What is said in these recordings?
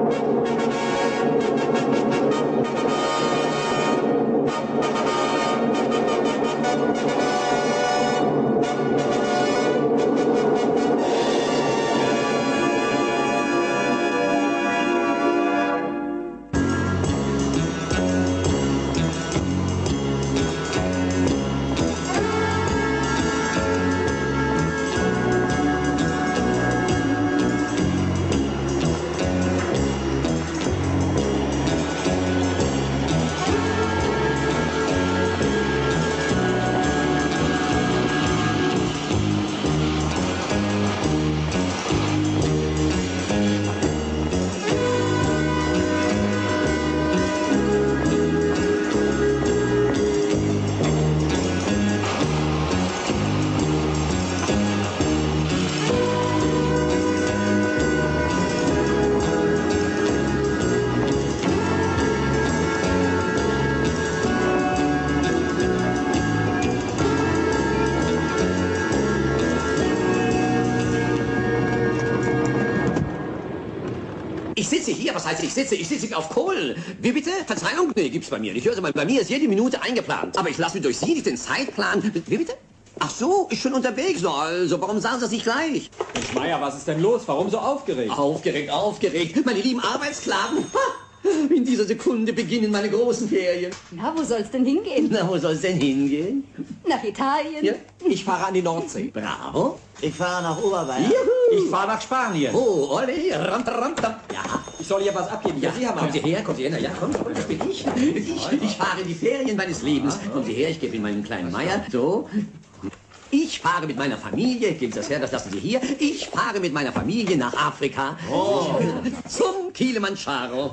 Was heißt, ich sitze auf Kohlen. Wie bitte? Verzeihung? Nee, gibt's bei mir nicht. Hören Sie mal, bei mir ist jede Minute eingeplant. Aber ich lasse mir durch Sie nicht den Zeitplan. Wie bitte? Ach so, ich bin unterwegs. Also, warum sagen Sie das nicht gleich? Mensch, Meier, was ist denn los? Warum so aufgeregt? Aufgeregt. Meine lieben Arbeitssklaven. Ha! In dieser Sekunde beginnen meine großen Ferien. Na, wo soll's denn hingehen? Na, wo soll's denn hingehen? Nach Italien. Ja? Ich fahre an die Nordsee. Bravo. Ich fahre nach Oberbayern. Juhu. Ich fahre nach Spanien. Oh, Olli, ram. Ja. Ich soll hier was abgeben. Ja, Sie haben kommen Sie her. Na ja, komm, das bin ich. Ich fahre in die Ferien meines Lebens. Kommen Sie her, ich gebe Ihnen meinen kleinen Meier. So. Ich fahre mit meiner Familie, geben Sie das her, das lassen Sie hier. Ich fahre mit meiner Familie nach Afrika. Oh. Zum Kilimanjaro.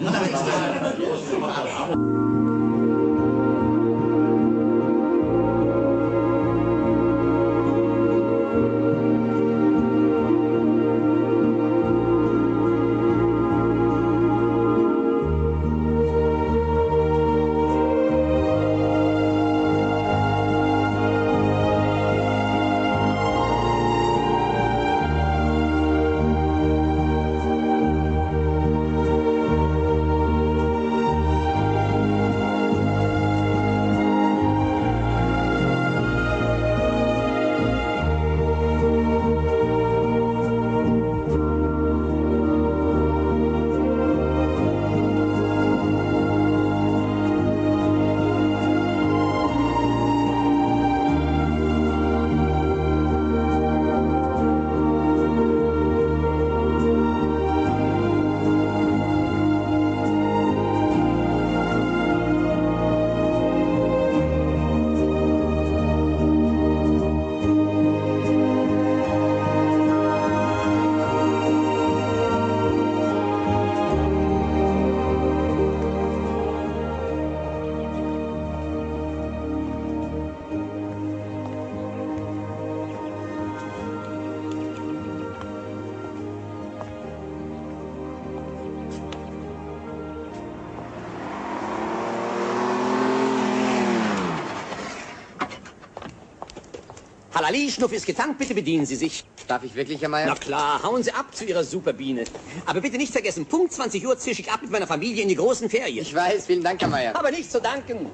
Halali, Schnuff ist getankt, bitte bedienen Sie sich. Darf ich wirklich, Herr Meier? Na klar, hauen Sie ab zu Ihrer Superbiene. Aber bitte nicht vergessen, Punkt 20 Uhr zische ich ab mit meiner Familie in die großen Ferien. Ich weiß, vielen Dank, Herr Meier. Aber nicht zu danken.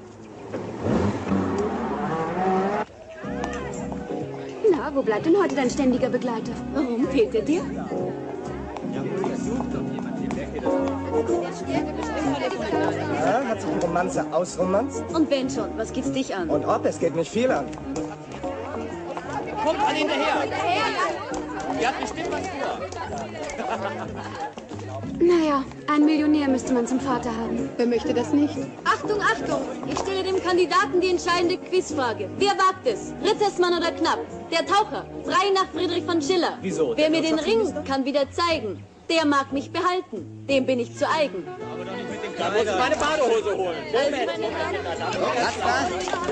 Na, wo bleibt denn heute dein ständiger Begleiter? Warum fehlt er dir? Ja, hat sich die Romanze ausromanzt? Und wenn schon, was geht's dich an? Und ob, es geht mich viel an. Kommt alle hinterher. Ihr habt bestimmt was vor. Naja, ein Millionär müsste man zum Vater haben. Wer möchte das nicht? Achtung, Achtung! Ich stelle dem Kandidaten die entscheidende Quizfrage. Wer wagt es? Ritzesmann oder Knapp? Der Taucher, frei nach Friedrich von Schiller. Wieso? Wer mir den Ring kann wieder zeigen, der mag mich behalten. Dem bin ich zu eigen. Da muss ich meine Badehose holen. Moment. Was war?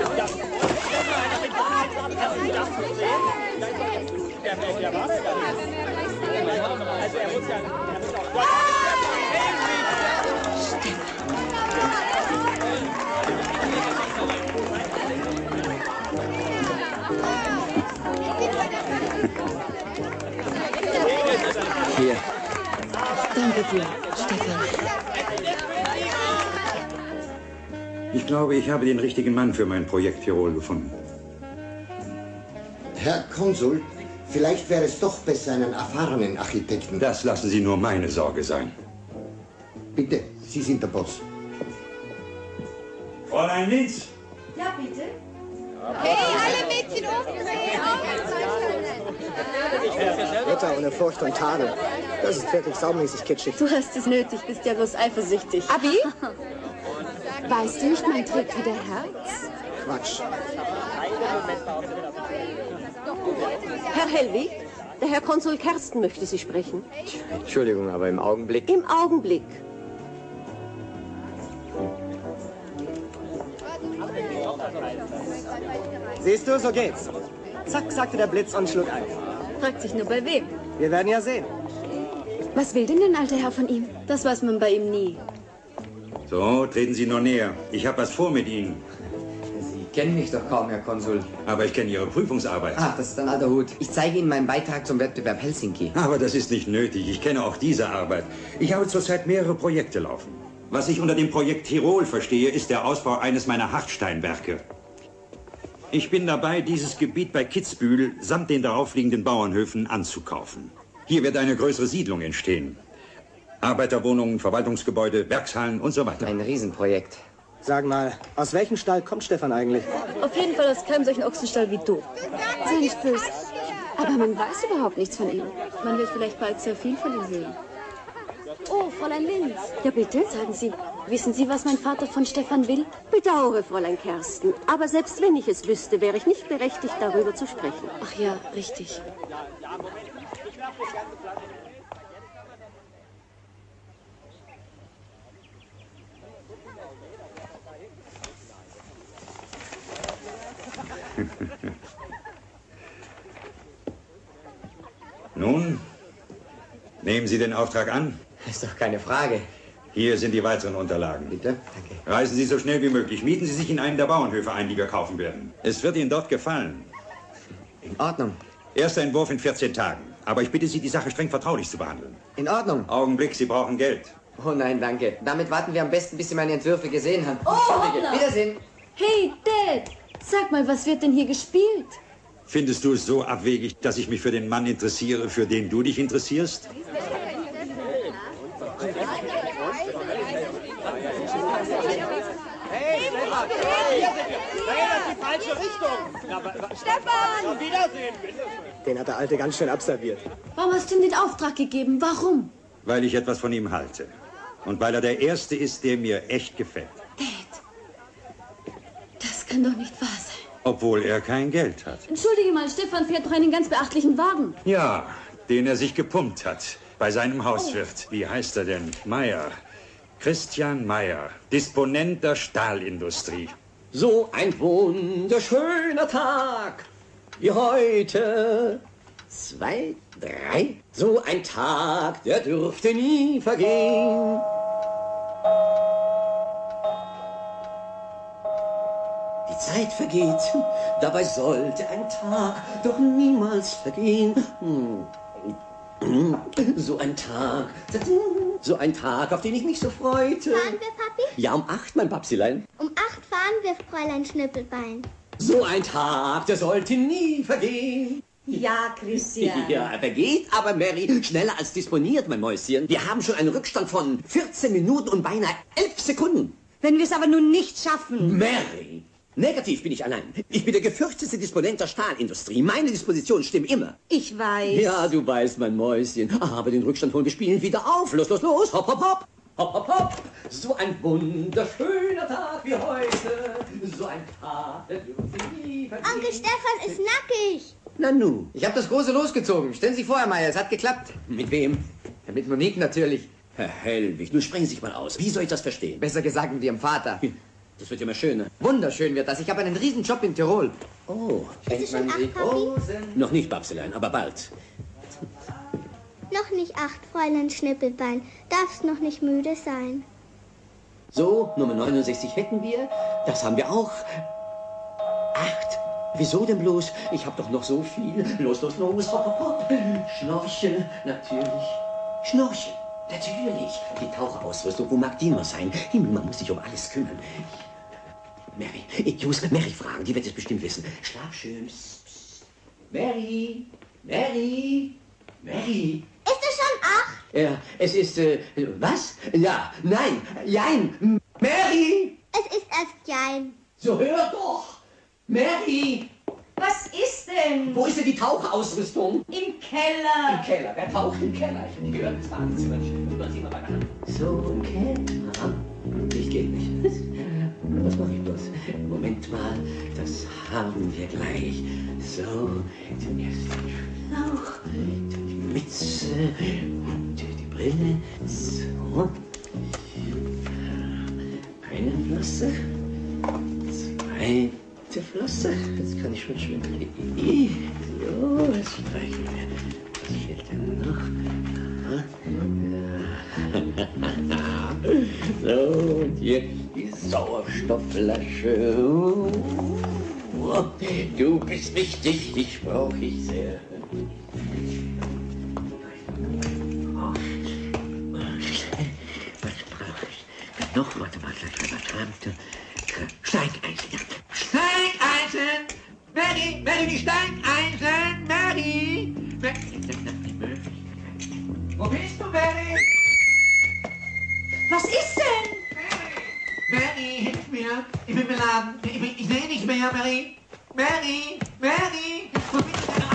Der war es gar nicht. Also er muss ja... Hier. Danke dir. Stefan. Ich glaube, ich habe den richtigen Mann für mein Projekt Tirol gefunden. Herr Konsul, vielleicht wäre es doch besser, einen erfahrenen Architekten. Das lassen Sie nur meine Sorge sein. Bitte, Sie sind der Boss. Fräulein Linz! Ja, bitte. Hey, alle Mädchen Ritter ohne Furcht und Tadel. Das ist wirklich saumäßig kitschig. Du hast es nötig, bist ja bloß eifersüchtig. Abi? Weißt du nicht, man trägt wieder Herz? Quatsch. Herr Hellwig, der Herr Konsul Kersten möchte Sie sprechen. Entschuldigung, aber im Augenblick. Im Augenblick. Siehst du, so geht's. Zack, sagte der Blitz und schlug ein. Fragt sich nur bei wem. Wir werden ja sehen. Was will denn der alte Herr von ihm? Das weiß man bei ihm nie. So, treten Sie nur näher. Ich habe was vor mit Ihnen. Sie kennen mich doch kaum, Herr Konsul. Aber ich kenne Ihre Prüfungsarbeit. Ach, das ist ein alter Hut. Ich zeige Ihnen meinen Beitrag zum Wettbewerb Helsinki. Aber das ist nicht nötig. Ich kenne auch diese Arbeit. Ich habe zurzeit mehrere Projekte laufen. Was ich unter dem Projekt Tirol verstehe, ist der Ausbau eines meiner Hartsteinwerke. Ich bin dabei, dieses Gebiet bei Kitzbühel samt den daraufliegenden Bauernhöfen anzukaufen. Hier wird eine größere Siedlung entstehen. Arbeiterwohnungen, Verwaltungsgebäude, Werkshallen und so weiter. Ein Riesenprojekt. Sag mal, aus welchem Stall kommt Stefan eigentlich? Auf jeden Fall aus keinem solchen Ochsenstall wie du. Sei nicht böse. Aber man weiß überhaupt nichts von ihm. Man wird vielleicht bald sehr viel von ihm sehen. Oh, Fräulein Linz. Ja, bitte, sagen Sie. Wissen Sie, was mein Vater von Stefan will? Bedauere, Fräulein Kersten. Aber selbst wenn ich es wüsste, wäre ich nicht berechtigt, darüber zu sprechen. Ach ja, richtig. Nun, nehmen Sie den Auftrag an. Ist doch keine Frage. Hier sind die weiteren Unterlagen. Bitte? Danke. Reisen Sie so schnell wie möglich. Mieten Sie sich in einen der Bauernhöfe ein, die wir kaufen werden. Es wird Ihnen dort gefallen. In Ordnung. Erster Entwurf in 14 Tagen. Aber ich bitte Sie, die Sache streng vertraulich zu behandeln. In Ordnung. Augenblick, Sie brauchen Geld. Oh nein, danke. Damit warten wir am besten, bis Sie meine Entwürfe gesehen haben. Oh, hoppla. Wiedersehen. Hey, Dad! Sag mal, was wird denn hier gespielt? Findest du es so abwegig, dass ich mich für den Mann interessiere, für den du dich interessierst? Hey, Stefan! Hey, das ist die falsche Richtung! Stefan! Auf Wiedersehen, bitte! Den hat der Alte ganz schön abserviert. Warum hast du ihm den Auftrag gegeben? Warum? Weil ich etwas von ihm halte. Und weil er der Erste ist, der mir echt gefällt. Dad, das kann doch nicht wahr sein. Obwohl er kein Geld hat. Entschuldige mal, Stefan fährt doch einen ganz beachtlichen Wagen. Ja, den er sich gepumpt hat. Bei seinem Hauswirt. Wie heißt er denn? Meyer. Christian Meyer. Disponent der Stahlindustrie. So ein wunderschöner Tag wie heute. 2, 3. So ein Tag, der dürfte nie vergehen. Die Zeit vergeht, dabei sollte ein Tag doch niemals vergehen. So ein Tag, auf den ich mich so freute. Fahren wir, Papi? Ja, um 8, mein Papsilein. Um 8 fahren wir, Fräulein Schnippelbein. So ein Tag, der sollte nie vergehen. Ja, Christian. Ja, er vergeht, aber Mary, schneller als disponiert, mein Mäuschen. Wir haben schon einen Rückstand von 14 Minuten und beinahe 11 Sekunden. Wenn wir es aber nun nicht schaffen. Mary! Negativ bin ich allein. Ich bin der gefürchtete Disponent der Stahlindustrie. Meine Dispositionen stimmen immer. Ich weiß. Ja, du weißt, mein Mäuschen. Aber den Rückstand holen wir spielen wieder auf. Los, los, los. Hopp, hopp, hopp. Hopp, hopp, hopp. So ein wunderschöner Tag wie heute. So ein Tag, der dürfte nie vergehen. Onkel Stefan ist nackig. Na nu. Ich habe das Große losgezogen. Stellen Sie vor, Herr Meyer, es hat geklappt. Mit wem? Ja, mit Monique natürlich. Herr Hellwig, nun sprechen Sie sich mal aus. Wie soll ich das verstehen? Besser gesagt mit Ihrem Vater. Das wird ja mal schöner. Wunderschön wird das. Ich habe einen Riesenjob in Tirol. Oh. Ist es schon 8, Papi? Noch nicht, Babselein, aber bald. Noch nicht 8, Fräulein Schnippelbein. Darfst noch nicht müde sein. So, Nummer 69 hätten wir. Das haben wir auch. 8. Wieso denn bloß? Ich hab doch noch so viel. Los, los, los. Hopp, hopp, hopp. Schnorcheln, natürlich. Schnorcheln. Natürlich. Die Taucherausrüstung, wo mag die nur sein? Himmel, man muss sich um alles kümmern. Mary, ich muss Mary fragen, die wird es bestimmt wissen. Schlaf schön. Psst, psst. Mary, Mary, Mary. Ist es schon 8? Ja, es ist, was? Ja, nein, jein. Mary! Es ist erst jein. So, hör doch! Mary! Was ist denn? Wo ist denn die Taucherausrüstung? Im Keller. Im Keller. Wer taucht im Keller? Ich hab nicht gehört, das Badezimmer. Sieh mal weiter. So, im Keller. Ich geht nicht. Was mache ich bloß? Moment mal, das haben wir gleich. So, zuerst den Schlauch, dann die Mütze und die Brille. So. Eine Flosse, zweite Flosse. Jetzt kann ich schon schwimmen. So, jetzt streichen wir. Was fehlt denn noch? So, und hier die Sauerstoffflasche. Du bist wichtig, dich brauche ich sehr. Was brauche ich? Noch, warte mal, was haben wir? Steigeisen. Steigeisen! Mary, die Steigeisen! Mary! Wo bist du, Mary? Was ist denn? Mary, hilf mir! Ich bin beladen. Ich sehe nicht mehr, Mary! Mary! Wo bist du denn?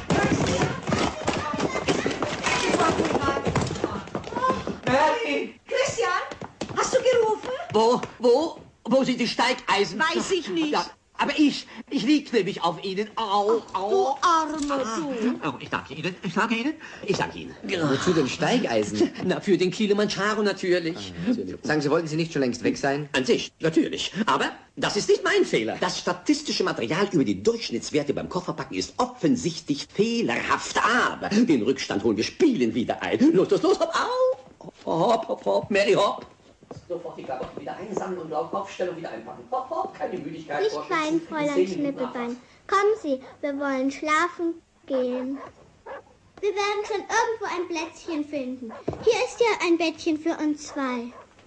Mary! Christian, hast du gerufen? Wo sind die Steigeisen? Weiß ich nicht. Ja, aber ich lieg nämlich auf ihnen. Au. Du Armer, du. Oh, ich sage Ihnen. Wozu denn Steigeisen? Na, für den Kilimanjaro natürlich. Sagen Sie, wollten Sie nicht schon längst weg sein? An sich, natürlich. Aber das ist nicht mein Fehler. Das statistische Material über die Durchschnittswerte beim Kofferpacken ist offensichtlich fehlerhaft. Aber den Rückstand holen wir spielen wieder ein. Los, hopp, au. Hopp, Mary, hopp. Sofort die Klamotten wieder einsammeln und laut Aufstellung wieder einpacken. Hopp, keine Müdigkeit. Nicht weinen, Fräulein Schnippelbein. Kommen Sie, wir wollen schlafen gehen. Wir werden schon irgendwo ein Plätzchen finden. Hier ist ja ein Bettchen für uns zwei.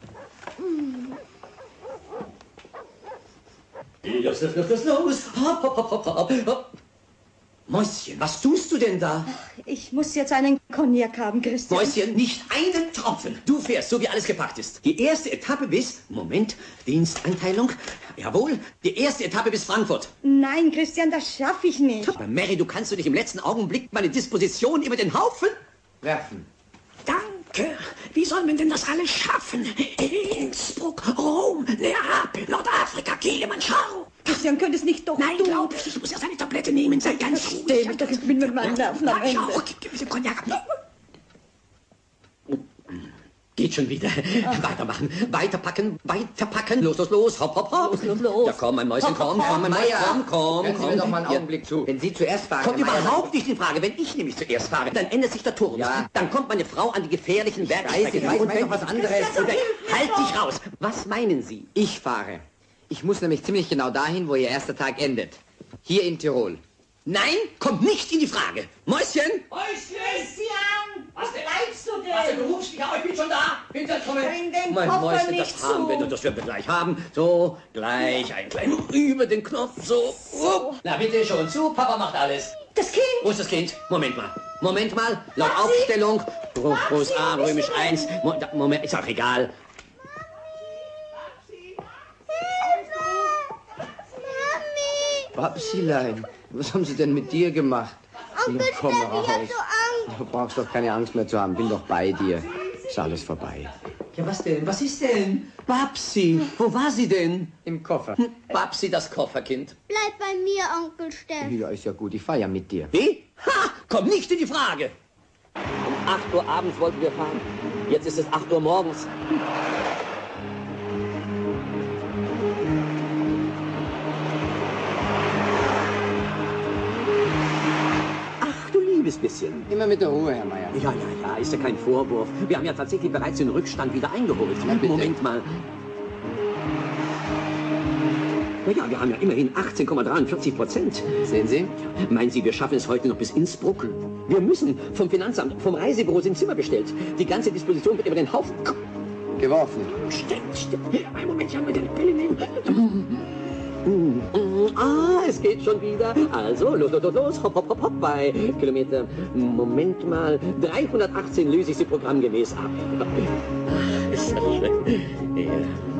Los. Hopp. Mäuschen, was tust du denn da? Ich muss jetzt einen Cognac haben, Christian. Mäuschen, nicht einen Tropfen. Du fährst, so wie alles gepackt ist. Die erste Etappe bis, Diensteinteilung. Jawohl, die erste Etappe bis Frankfurt. Nein, Christian, das schaffe ich nicht. Aber Mary, du kannst doch nicht im letzten Augenblick meine Disposition über den Haufen Werfen. Danke. Wie soll man denn das alles schaffen? Innsbruck, Rom, Neapel, Nordafrika, Kilimanjaro. Christian, könnte es nicht doch Nein, du? glaub ich muss erst eine Tablette nehmen. Sei ganz ruhig. Versteh mich doch, ich bin mit meinen Nerven am Ende. Gib mir den Cognac. Geht schon wieder. Weitermachen. Weiterpacken. Los. Hopp. Los. Ja, komm, mein Mäuschen, komm, mein Mäuschen, komm. Hören Sie mir doch mal einen Augenblick zu. Wenn Sie zuerst fahren... Kommt überhaupt nicht in Frage. Wenn ich nämlich zuerst fahre, dann ändert sich der Turm. Ja. Dann kommt meine Frau an die gefährlichen Ich weiß doch was anderes. Halt dich raus. Was meinen Sie? Ich fahre. Ich muss nämlich ziemlich genau dahin, wo Ihr erster Tag endet. Hier in Tirol. Nein, kommt nicht in die Frage. Mäuschen! Christian, was bleibst du denn? Also, du rufst mich auch, ich bin schon da. Hinterkommen. Bring den Mein Koffer Mäuschen, nicht das haben wir, zu. das werden wir gleich haben. So, gleich, ein klein über den Knopf, so. Na, bitte schon zu, Papa macht alles. Das Kind. Wo ist das Kind? Moment mal. Laut Aufstellung. Groß A, römisch 1. Moment, ist auch egal. Babsilein, was haben Sie denn mit dir gemacht? Onkel Komm Steffi, ich hab raus. so Angst. Du brauchst doch keine Angst mehr zu haben. Bin doch bei dir. Ist alles vorbei. Ja, was denn? Was ist denn? Babsi, wo war sie denn? Im Koffer. Babsi, das Kofferkind. Bleib bei mir, Onkel Steffi. Ja, ist ja gut. Ich fahr ja mit dir. Wie? Ha! Komm nicht in die Frage! Um 8 Uhr abends wollten wir fahren. Jetzt ist es 8 Uhr morgens. Ach, du liebes bisschen. Immer mit der Ruhe, Herr Meier. Ja, ist ja kein Vorwurf. Wir haben ja tatsächlich bereits den Rückstand wieder eingeholt. Na, bitte. Moment mal. Naja, wir haben ja immerhin 18,43%. Sehen Sie? Meinen Sie, wir schaffen es heute noch bis Innsbruck? Wir müssen vom Finanzamt, vom Reisebüro sind Zimmer bestellt. Die ganze Disposition wird über den Haufen geworfen. Stimmt. Ein Moment, ich muss eine Pille nehmen. Es geht schon wieder. Also, los, hopp, hopp, hopp, hopp, bei Kilometer. Moment mal, 318 löse ich Sie programmgemäß ab. Ist das schön. Ja.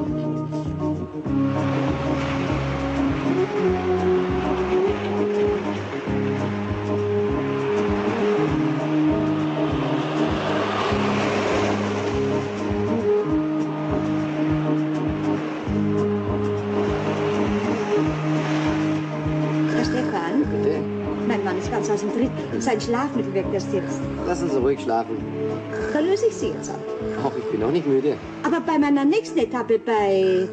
Mein Mann ist ganz aus dem Tritt. Sein Schlafmittel wirkt erst jetzt. Lassen Sie ruhig schlafen. Dann löse ich Sie jetzt ab. Ach, ich bin noch nicht müde. Aber bei meiner nächsten Etappe bei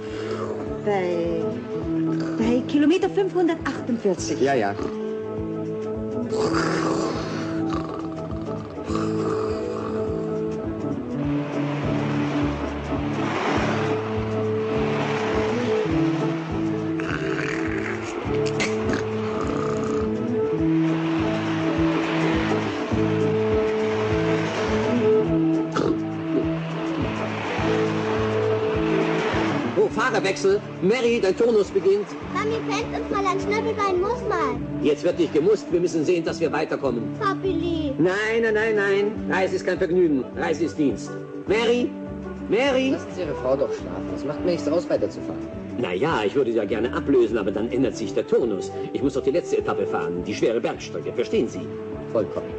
Kilometer 548. Ja. Fahrerwechsel. Mary, dein Turnus beginnt. Mami pennt und Fräulein Schnüffelbein muss mal. Jetzt wird nicht gemusst. Wir müssen sehen, dass wir weiterkommen. Papi lieb. Nein. Reise ist kein Vergnügen. Reise ist Dienst. Mary? Lassen Sie Ihre Frau doch schlafen. Es macht mir nichts aus, weiterzufahren. Naja, ich würde sie ja gerne ablösen, aber dann ändert sich der Turnus. Ich muss doch die letzte Etappe fahren. Die schwere Bergstrecke. Verstehen Sie? Vollkommen.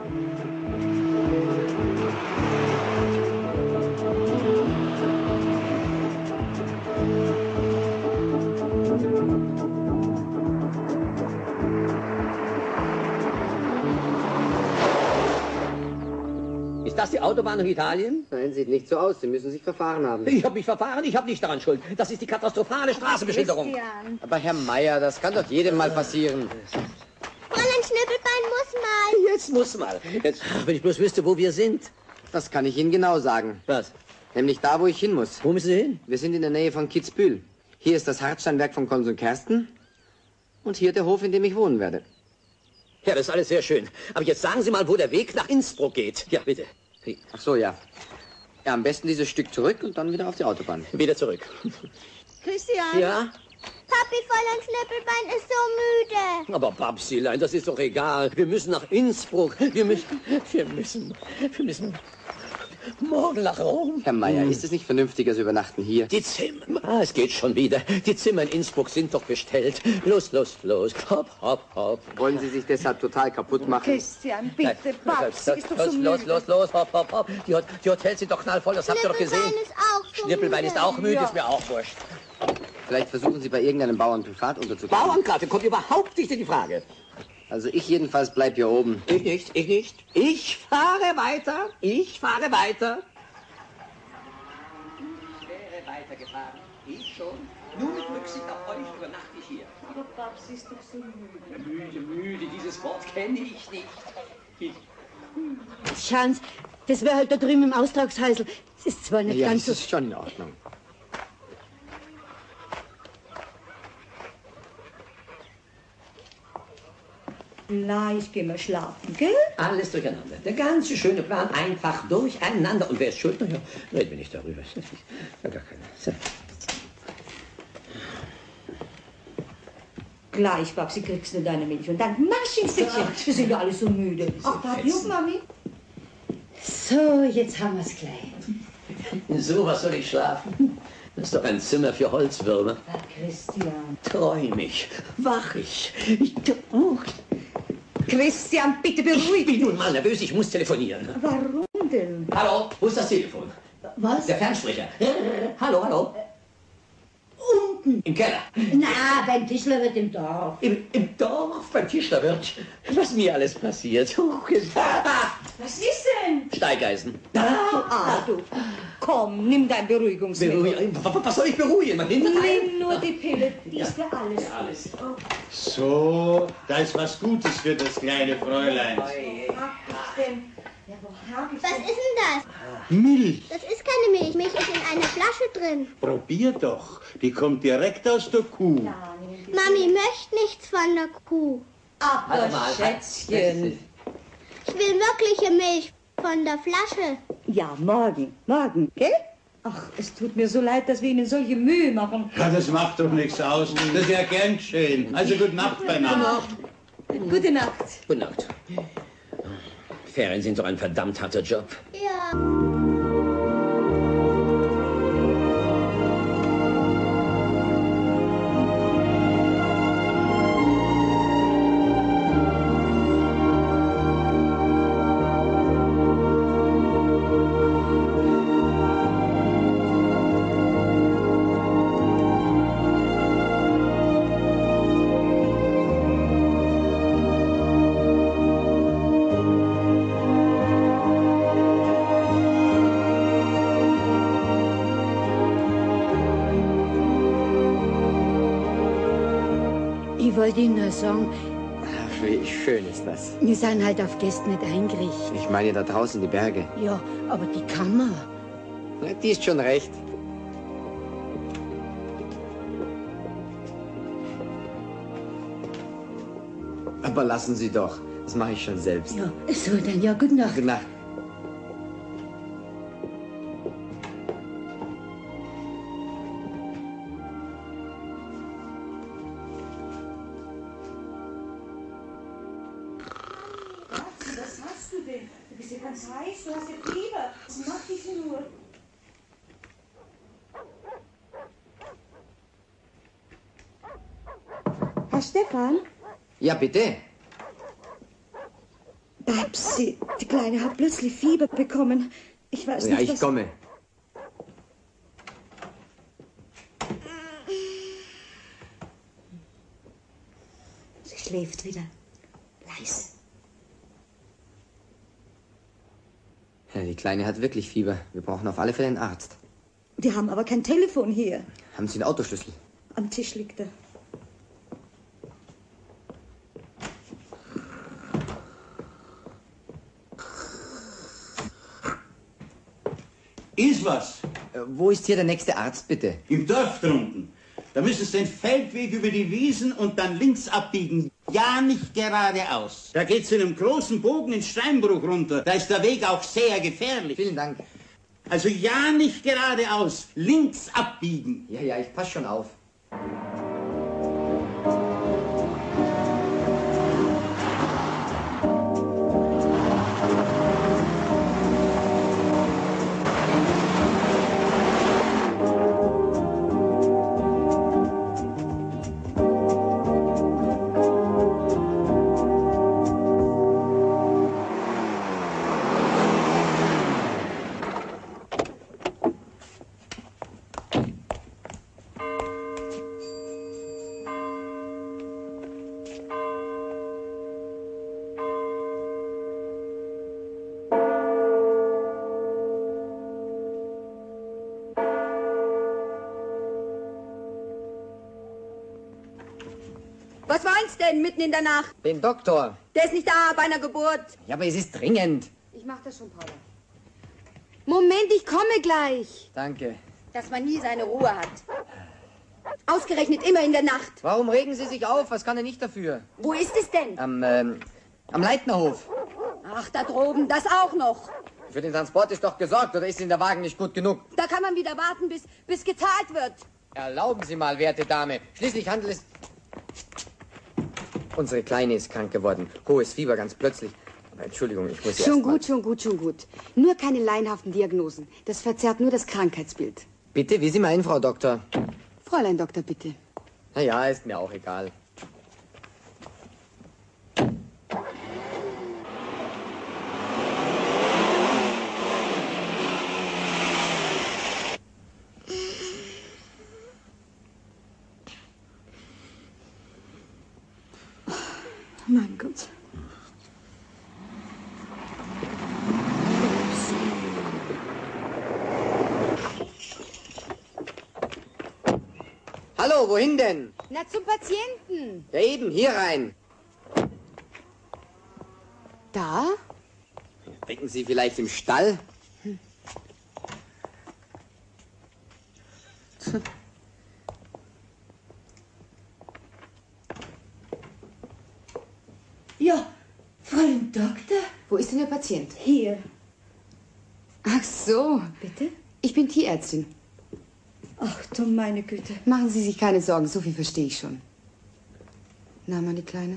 Ist das die Autobahn nach Italien? Nein, sieht nicht so aus. Sie müssen sich verfahren haben. Ich habe mich verfahren, ich habe nicht daran schuld. Das ist die katastrophale Straßenbeschilderung. Aber Herr Meier, das kann doch jedem mal passieren. Fräulein Schnüffelbein muss mal. Jetzt muss mal. Jetzt, wenn ich bloß wüsste, wo wir sind. Das kann ich Ihnen genau sagen. Was? Nämlich da, wo ich hin muss. Wo müssen Sie hin? Wir sind in der Nähe von Kitzbühel. Hier ist das Hartsteinwerk von Konsul Kersten. Und hier der Hof, in dem ich wohnen werde. Ja, das ist alles sehr schön. Aber jetzt sagen Sie mal, wo der Weg nach Innsbruck geht. Ja, bitte. Ach so, ja. Ja, am besten dieses Stück zurück und dann wieder auf die Autobahn. Wieder zurück. Christian? Ja? Papi, Fräulein Schnüffelbein ist so müde. Aber Babsilein, das ist doch egal. Wir müssen nach Innsbruck. Wir müssen morgen nach Rom. Herr Meier, ist es nicht vernünftiger, Sie übernachten hier? Die Zimmer. Es geht schon wieder. Die Zimmer in Innsbruck sind doch bestellt. Los. Hopp, hopp, hopp. Wollen Sie sich deshalb total kaputt machen? Christian, bitte, Babs, ist doch so müde. Los, hopp, hopp. Die Hotels sind doch knallvoll, das habt ihr doch gesehen. Schnüffelbein ist auch so Schnippelbein müde. ist auch müde, Ja. ist mir auch wurscht. Vielleicht versuchen Sie bei irgendeinem Bauern privat unterzukommen. Bauernkarte kommt überhaupt nicht in die Frage. Also ich jedenfalls bleib hier oben. Ich nicht. Ich fahre weiter. Ich wäre weitergefahren. Ich schon. Nur mit Rücksicht auf euch übernachte ich hier. Aber Babs ist doch so müde. Müde, dieses Wort kenne ich nicht. Schauen Sie, das wäre halt da drüben im Austragshäusl. Es ist zwar nicht Ja, ganz das so... ist schon in Ordnung. Gleich gehen wir schlafen, gell? Alles durcheinander. Der ganze schöne Plan einfach durcheinander. Und wer ist schuld? Naja, reden wir nicht darüber. Das ist ja gar keine. So. Gleich, Babsi, kriegst du deine Milch. Und dann marsch ins Bettchen. Wir sind ja alle so müde. Ach, Papi und Mami. So, jetzt haben wir's gleich. So, was soll ich schlafen? Das ist doch ein Zimmer für Holzwürmer. Ach, Christian. Träumig, wachig. Christian, bitte beruhig Ich bin dich. nun mal nervös, ich muss telefonieren. Warum denn? Hallo, wo ist das Telefon? Was? Der Fernsprecher. Hallo. Unten. Im Keller. Na, beim Tischler wird im Dorf. Im Dorf, beim Tischlerwirt. Was mir alles passiert. Was ist denn? Steigeisen. Du. Komm, nimm dein Beruhigungsmittel. Was soll ich beruhigen? Mein Hinterteil? Nimm nur die Pille, die ist für alles. Alles. So, da ist was Gutes für das kleine Fräulein. Was ist Was ist denn das? Milch. Das ist keine Milch. Milch ist in einer Flasche drin. Probier doch. Die kommt direkt aus der Kuh. Mami möchte nichts von der Kuh. Aber Schätzchen. Ich will wirkliche Milch von der Flasche. Ja, morgen, gell? Ach, es tut mir so leid, dass wir Ihnen solche Mühe machen. Ja, das macht doch nichts aus. Das ist ja gern geschehen. Also gute Nacht beieinander. Gute Nacht. Gute Nacht. Ferien sind doch ein verdammt harter Job. Ja. Ich wollte Ihnen nur sagen, Ach, wie schön ist das. wir sind halt auf Gäste nicht eingerichtet. Ich meine da draußen die Berge. Ja, aber die Kammer. Ja, die ist schon recht. Aber lassen Sie doch. Das mache ich schon selbst. Ja, so dann, ja, gute Nacht. Gute Nacht. Was hast du denn? Du bist ja ganz heiß, du hast ja Fieber. Was macht dich nur? Herr Stefan? Ja, bitte. Babsi, die Kleine hat plötzlich Fieber bekommen. Ich weiß Ja, nicht, ich komme. Sie schläft wieder. Leise. Ja, die Kleine hat wirklich Fieber. Wir brauchen auf alle Fälle einen Arzt. Die haben aber kein Telefon hier. Haben Sie einen Autoschlüssel? Am Tisch liegt er. Ist was? Wo ist hier der nächste Arzt, bitte? Im Dorf drunten. Da müssen Sie den Feldweg über die Wiesen und dann links abbiegen. Ja, nicht geradeaus. Da geht's in einem großen Bogen in Steinbruch runter. Da ist der Weg auch sehr gefährlich. Vielen Dank. Also ja, nicht geradeaus. Links abbiegen. Ja, ich passe schon auf. Was wollen's denn mitten in der Nacht? Den Doktor. Der ist nicht da bei einer Geburt. Ja, aber es ist dringend. Ich mach das schon, Paula. Moment, ich komme gleich. Danke. Dass man nie seine Ruhe hat. Ausgerechnet immer in der Nacht. Warum regen Sie sich auf? Was kann er nicht dafür? Wo ist es denn? Am Leitnerhof. Ach, da droben, das auch noch. Für den Transport ist doch gesorgt, oder ist Ihnen der Wagen nicht gut genug? Da kann man wieder warten, bis gezahlt wird. Erlauben Sie mal, werte Dame. Schließlich handelt es... Unsere Kleine ist krank geworden. Hohes Fieber, ganz plötzlich. Aber Entschuldigung, ich muss Schon gut. Nur keine laienhaften Diagnosen. Das verzerrt nur das Krankheitsbild. Bitte, wie Sie meinen, Frau Doktor. Fräulein Doktor, bitte. Na ja, ist mir auch egal. Mein Gott. Hallo, wohin denn? Na, zum Patienten. Ja, eben, hier rein. Da? Denken Sie vielleicht im Stall? Ja, Fräulein Doktor. Wo ist denn der Patient? Hier. Ach so. Bitte? Ich bin Tierärztin. Ach du meine Güte. Machen Sie sich keine Sorgen, so viel verstehe ich schon. Na, meine Kleine?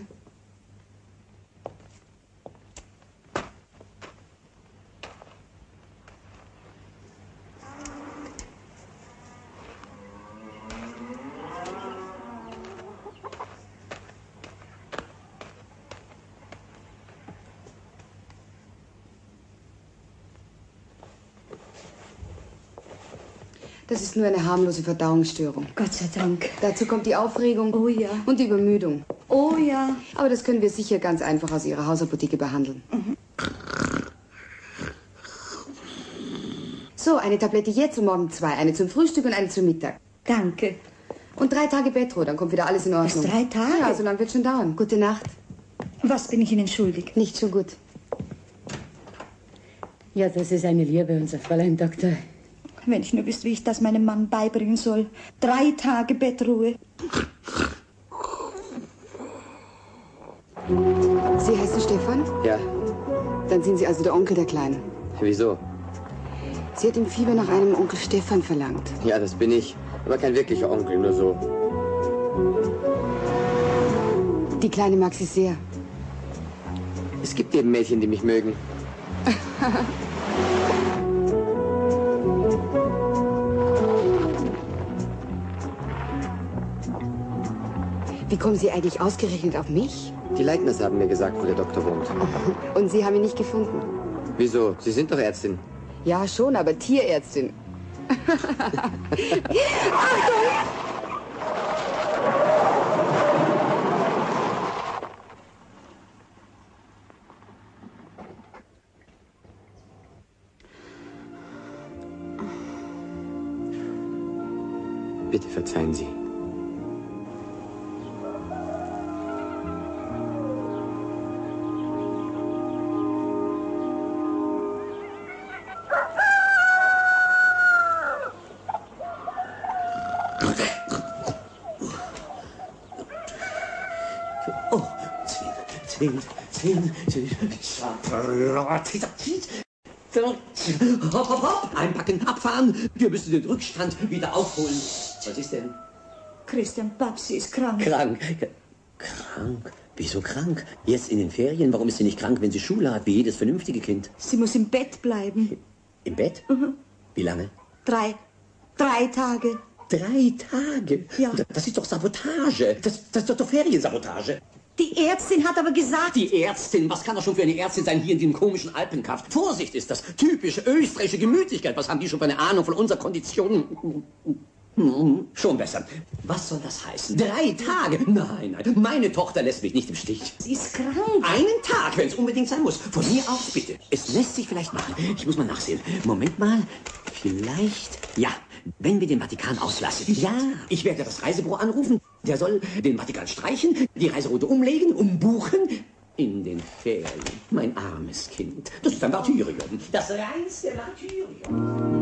Das ist nur eine harmlose Verdauungsstörung. Gott sei Dank. Dazu kommt die Aufregung. Oh ja. Und die Übermüdung. Oh ja. Aber das können wir sicher ganz einfach aus Ihrer Hausapotheke behandeln. Mhm. So, eine Tablette jetzt und morgen 2. Eine zum Frühstück und eine zum Mittag. Danke. Und 3 Tage Bettruhe, dann kommt wieder alles in Ordnung. Was, 3 Tage? Ja, so lange wird schon dauern. Gute Nacht. Was bin ich Ihnen schuldig? Nicht schon gut. Ja, das ist eine Liebe, unser Fräulein Doktor. Wenn ich nur wüsste, wie ich das meinem Mann beibringen soll. 3 Tage Bettruhe. Sie heißen Stefan? Ja. Dann sind Sie also der Onkel der Kleinen. Wieso? Sie hat im Fieber nach einem Onkel Stefan verlangt. Ja, das bin ich. Aber kein wirklicher Onkel, nur so. Die Kleine mag Sie sehr. Es gibt eben Mädchen, die mich mögen. Wie kommen Sie eigentlich ausgerechnet auf mich? Die Leitners haben mir gesagt, wo der Doktor wohnt. Und Sie haben ihn nicht gefunden? Wieso? Sie sind doch Ärztin. Ja, schon, aber Tierärztin. Achtung! Bitte verzeihen Sie. Hopp, hopp, hopp. Einpacken, abfahren. Wir müssen den Rückstand wieder aufholen. Was ist denn? Christian Babsi ist krank. Krank. Krank? Wieso krank? Jetzt in den Ferien? Warum ist sie nicht krank, wenn sie Schule hat, wie jedes vernünftige Kind? Sie muss im Bett bleiben. Im Bett? Wie lange? 3 Tage. 3 Tage? Ja. Das ist doch Sabotage. Das ist doch Feriensabotage. Die Ärztin hat aber gesagt... Die Ärztin? Was kann doch schon für eine Ärztin sein hier in dem komischen Alpenkaff? Vorsicht ist das. Typische österreichische Gemütlichkeit. Was haben die schon für eine Ahnung von unserer Kondition? Schon besser. Was soll das heißen? 3 Tage? Nein, nein. Meine Tochter lässt mich nicht im Stich. Sie ist krank. Einen Tag, wenn es unbedingt sein muss. Von mir aus bitte. Es lässt sich vielleicht machen. Ich muss mal nachsehen. Moment mal. Vielleicht... Ja, wenn wir den Vatikan auslassen. Ja, ich werde das Reisebüro anrufen. Der soll den Vatikan streichen, die Reiseroute umlegen, umbuchen. In den Ferien. Mein armes Kind. Das ist ein Martyrium. Das reinste Martyrium.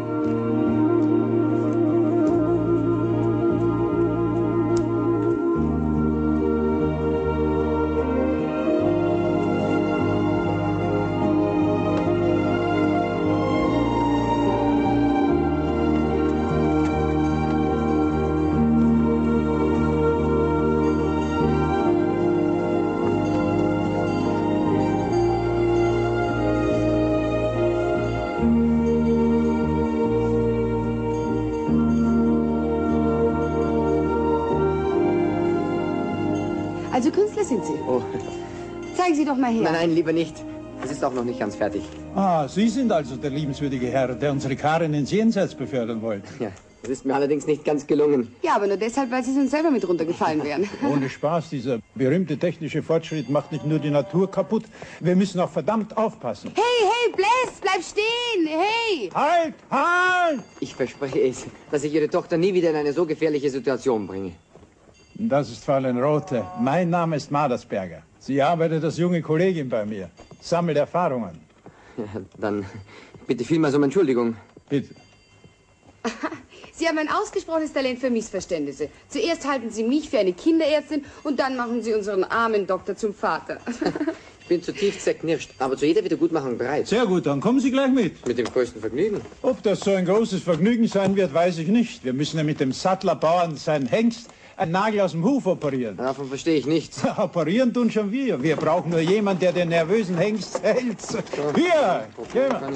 Also Künstler sind Sie? Oh. Zeigen Sie doch mal her. Nein, nein, lieber nicht. Es ist auch noch nicht ganz fertig. Ah, Sie sind also der liebenswürdige Herr, der unsere Karin ins Jenseits befördern wollte. Ja, das ist mir allerdings nicht ganz gelungen. Ja, aber nur deshalb, weil Sie sonst selber mit runtergefallen wären. Ohne Spaß, dieser berühmte technische Fortschritt macht nicht nur die Natur kaputt, wir müssen auch verdammt aufpassen. Hey, Bless, bleib stehen! Hey! Halt, halt! Ich verspreche es, dass ich Ihre Tochter nie wieder in eine so gefährliche Situation bringe. Das ist Fräulein Rothe. Mein Name ist Madersberger. Sie arbeitet als junge Kollegin bei mir. Sammelt Erfahrungen. Ja, dann bitte vielmals um Entschuldigung. Bitte. Sie haben ein ausgesprochenes Talent für Missverständnisse. Zuerst halten Sie mich für eine Kinderärztin und dann machen Sie unseren armen Doktor zum Vater. Ich bin zutiefst zerknirscht, aber zu jeder Wiedergutmachung bereit. Sehr gut, dann kommen Sie gleich mit. Mit dem größten Vergnügen. Ob das so ein großes Vergnügen sein wird, weiß ich nicht. Wir müssen ja mit dem Sattlerbauern seinen Hengst einen Nagel aus dem Huf operieren. Davon verstehe ich nichts. Operieren tun schon wir. Wir brauchen nur jemanden, der den nervösen Hengst hält. So. Hier! Geh mal.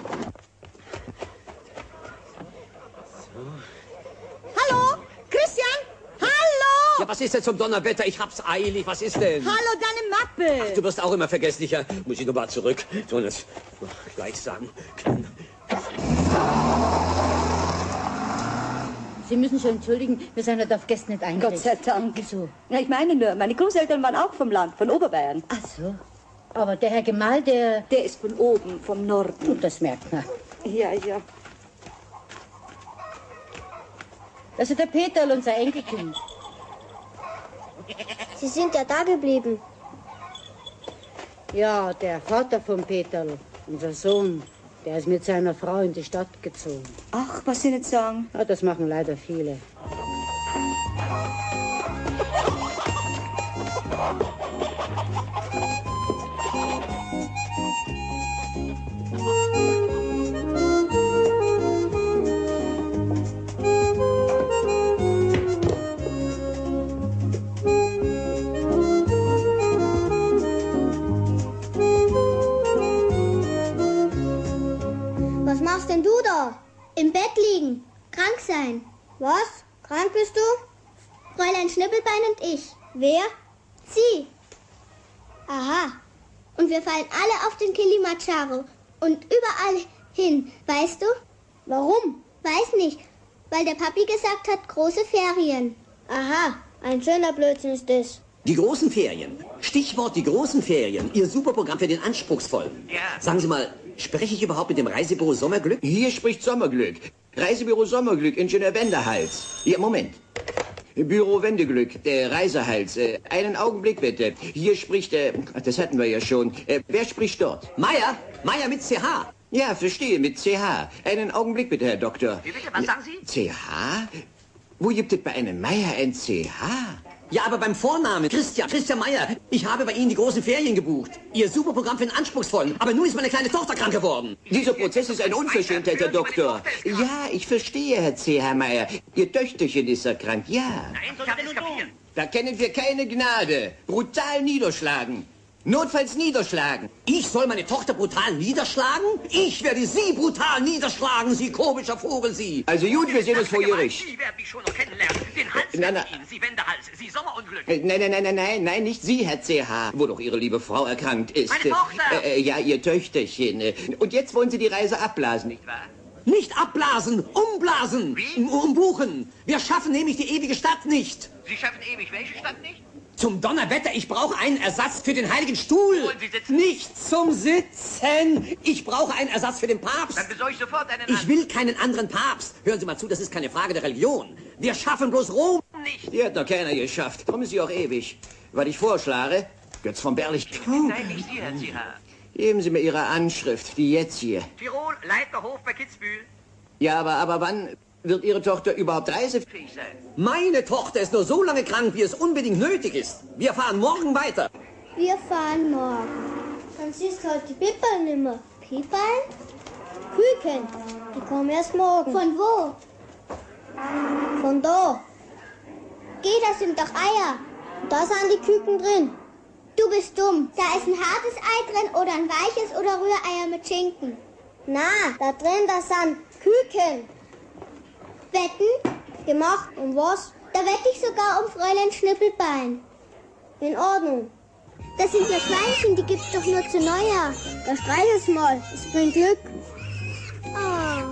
Hallo? Christian? Hallo? Ja, was ist denn zum Donnerwetter? Ich hab's eilig. Was ist denn? Hallo, deine Mappe. Ach, du wirst auch immer vergesslicher. Muss ich nochmal zurück. So, das gleichsam. Sie müssen schon entschuldigen, wir sind heute auf Gäste nicht eingeladen. Gott sei Dank. Wieso? Ja, ich meine nur, meine Großeltern waren auch vom Land, von Oberbayern. Ach so. Aber der Herr Gemahl, der ist von oben, vom Norden. Das merkt man. Ja, ja. Das ist der Peterl, unser Enkelkind. Sie sind ja da geblieben. Ja, der Vater von Peterl, unser Sohn, der ist mit seiner Frau in die Stadt gezogen. Ach, was Sie nicht sagen. Ja, das machen leider viele. Was machst denn du da? Im Bett liegen. Krank sein. Was? Krank bist du? Fräulein Schnippelbein und ich. Wer? Sie. Aha. Und wir fallen alle auf den Kilimanjaro. Und überall hin. Weißt du? Warum? Weiß nicht. Weil der Papi gesagt hat, große Ferien. Aha. Ein schöner Blödsinn ist das. Die großen Ferien. Stichwort die großen Ferien. Ihr Superprogramm für den Anspruchsvollen. Ja. Sagen Sie mal, spreche ich überhaupt mit dem Reisebüro Sommerglück? Hier spricht Sommerglück. Reisebüro Sommerglück, Ingenieur Wendehals. Ja, Moment. Büro Wendeglück, der Reisehals. Einen Augenblick bitte. Hier spricht, das hatten wir ja schon. Wer spricht dort? Meier? Meier mit CH. Ja, verstehe, mit CH. Einen Augenblick bitte, Herr Doktor. Wie bitte, was sagen Sie? CH? Wo gibt es bei einem Meier ein CH? Ja, aber beim Vornamen, Christian Meier. Ich habe bei Ihnen die großen Ferien gebucht. Ihr Superprogramm für den Anspruchsvollen. Aber nun ist meine kleine Tochter krank geworden. Dieser Prozess ist eine Unverschämtheit, Herr Doktor. Ja, ich verstehe, Herr CH. Meier. Ihr Töchterchen ist erkrankt, ja. Nein, ich habe es kapiert. Da kennen wir keine Gnade. Brutal niederschlagen. Notfalls niederschlagen. Ich soll meine Tochter brutal niederschlagen? Ich werde Sie brutal niederschlagen, Sie komischer Vogel, Sie. Also gut, wir sehen uns vor Gericht. Sie werden mich schon noch kennenlernen. Den Hals Nein, werde ich Ihnen, Sie Wendehals, Sie Sommerunglück. Nein, nicht Sie, Herr CH, wo doch Ihre liebe Frau erkrankt ist. Meine Tochter! Ja, Ihr Töchterchen. Und jetzt wollen Sie die Reise abblasen, nicht wahr? Nicht abblasen, umblasen. Wie? Umbuchen. Wir schaffen nämlich die ewige Stadt nicht. Sie schaffen ewig welche Stadt nicht? Zum Donnerwetter, ich brauche einen Ersatz für den Heiligen Stuhl. Wollen Sie sitzen? Nicht zum Sitzen. Ich brauche einen Ersatz für den Papst. Dann besorge ich sofort einen Ich will keinen anderen Papst. Hören Sie mal zu, das ist keine Frage der Religion. Wir schaffen bloß Rom nicht. Die hat noch keiner geschafft. Kommen Sie auch ewig. Was ich vorschlage, Götz von Berlich. Nein, nicht Sie, Herr CH. Geben Sie mir Ihre Anschrift, die jetzt hier. Tirol, Leiterhof bei Kitzbühel. Ja, aber wann wird Ihre Tochter überhaupt reisefähig sein? Meine Tochter ist nur so lange krank, wie es unbedingt nötig ist. Wir fahren morgen weiter. Wir fahren morgen. Dann siehst du heute die Piperl nimmer. Piperl? Küken. Die kommen erst morgen. Von wo? Von da. Geh, da sind doch Eier. Da sind die Küken drin. Du bist dumm. Da ist ein hartes Ei drin oder ein weiches oder Rühreier mit Schinken. Na, da drin, da sind Küken. Wetten? Gemacht. Um was? Da wette ich sogar um Fräulein Schnippelbein. In Ordnung. Das sind ja Schweinchen, die gibt's doch nur zu Neujahr. Da streich es mal. Es bringt Glück. Ah.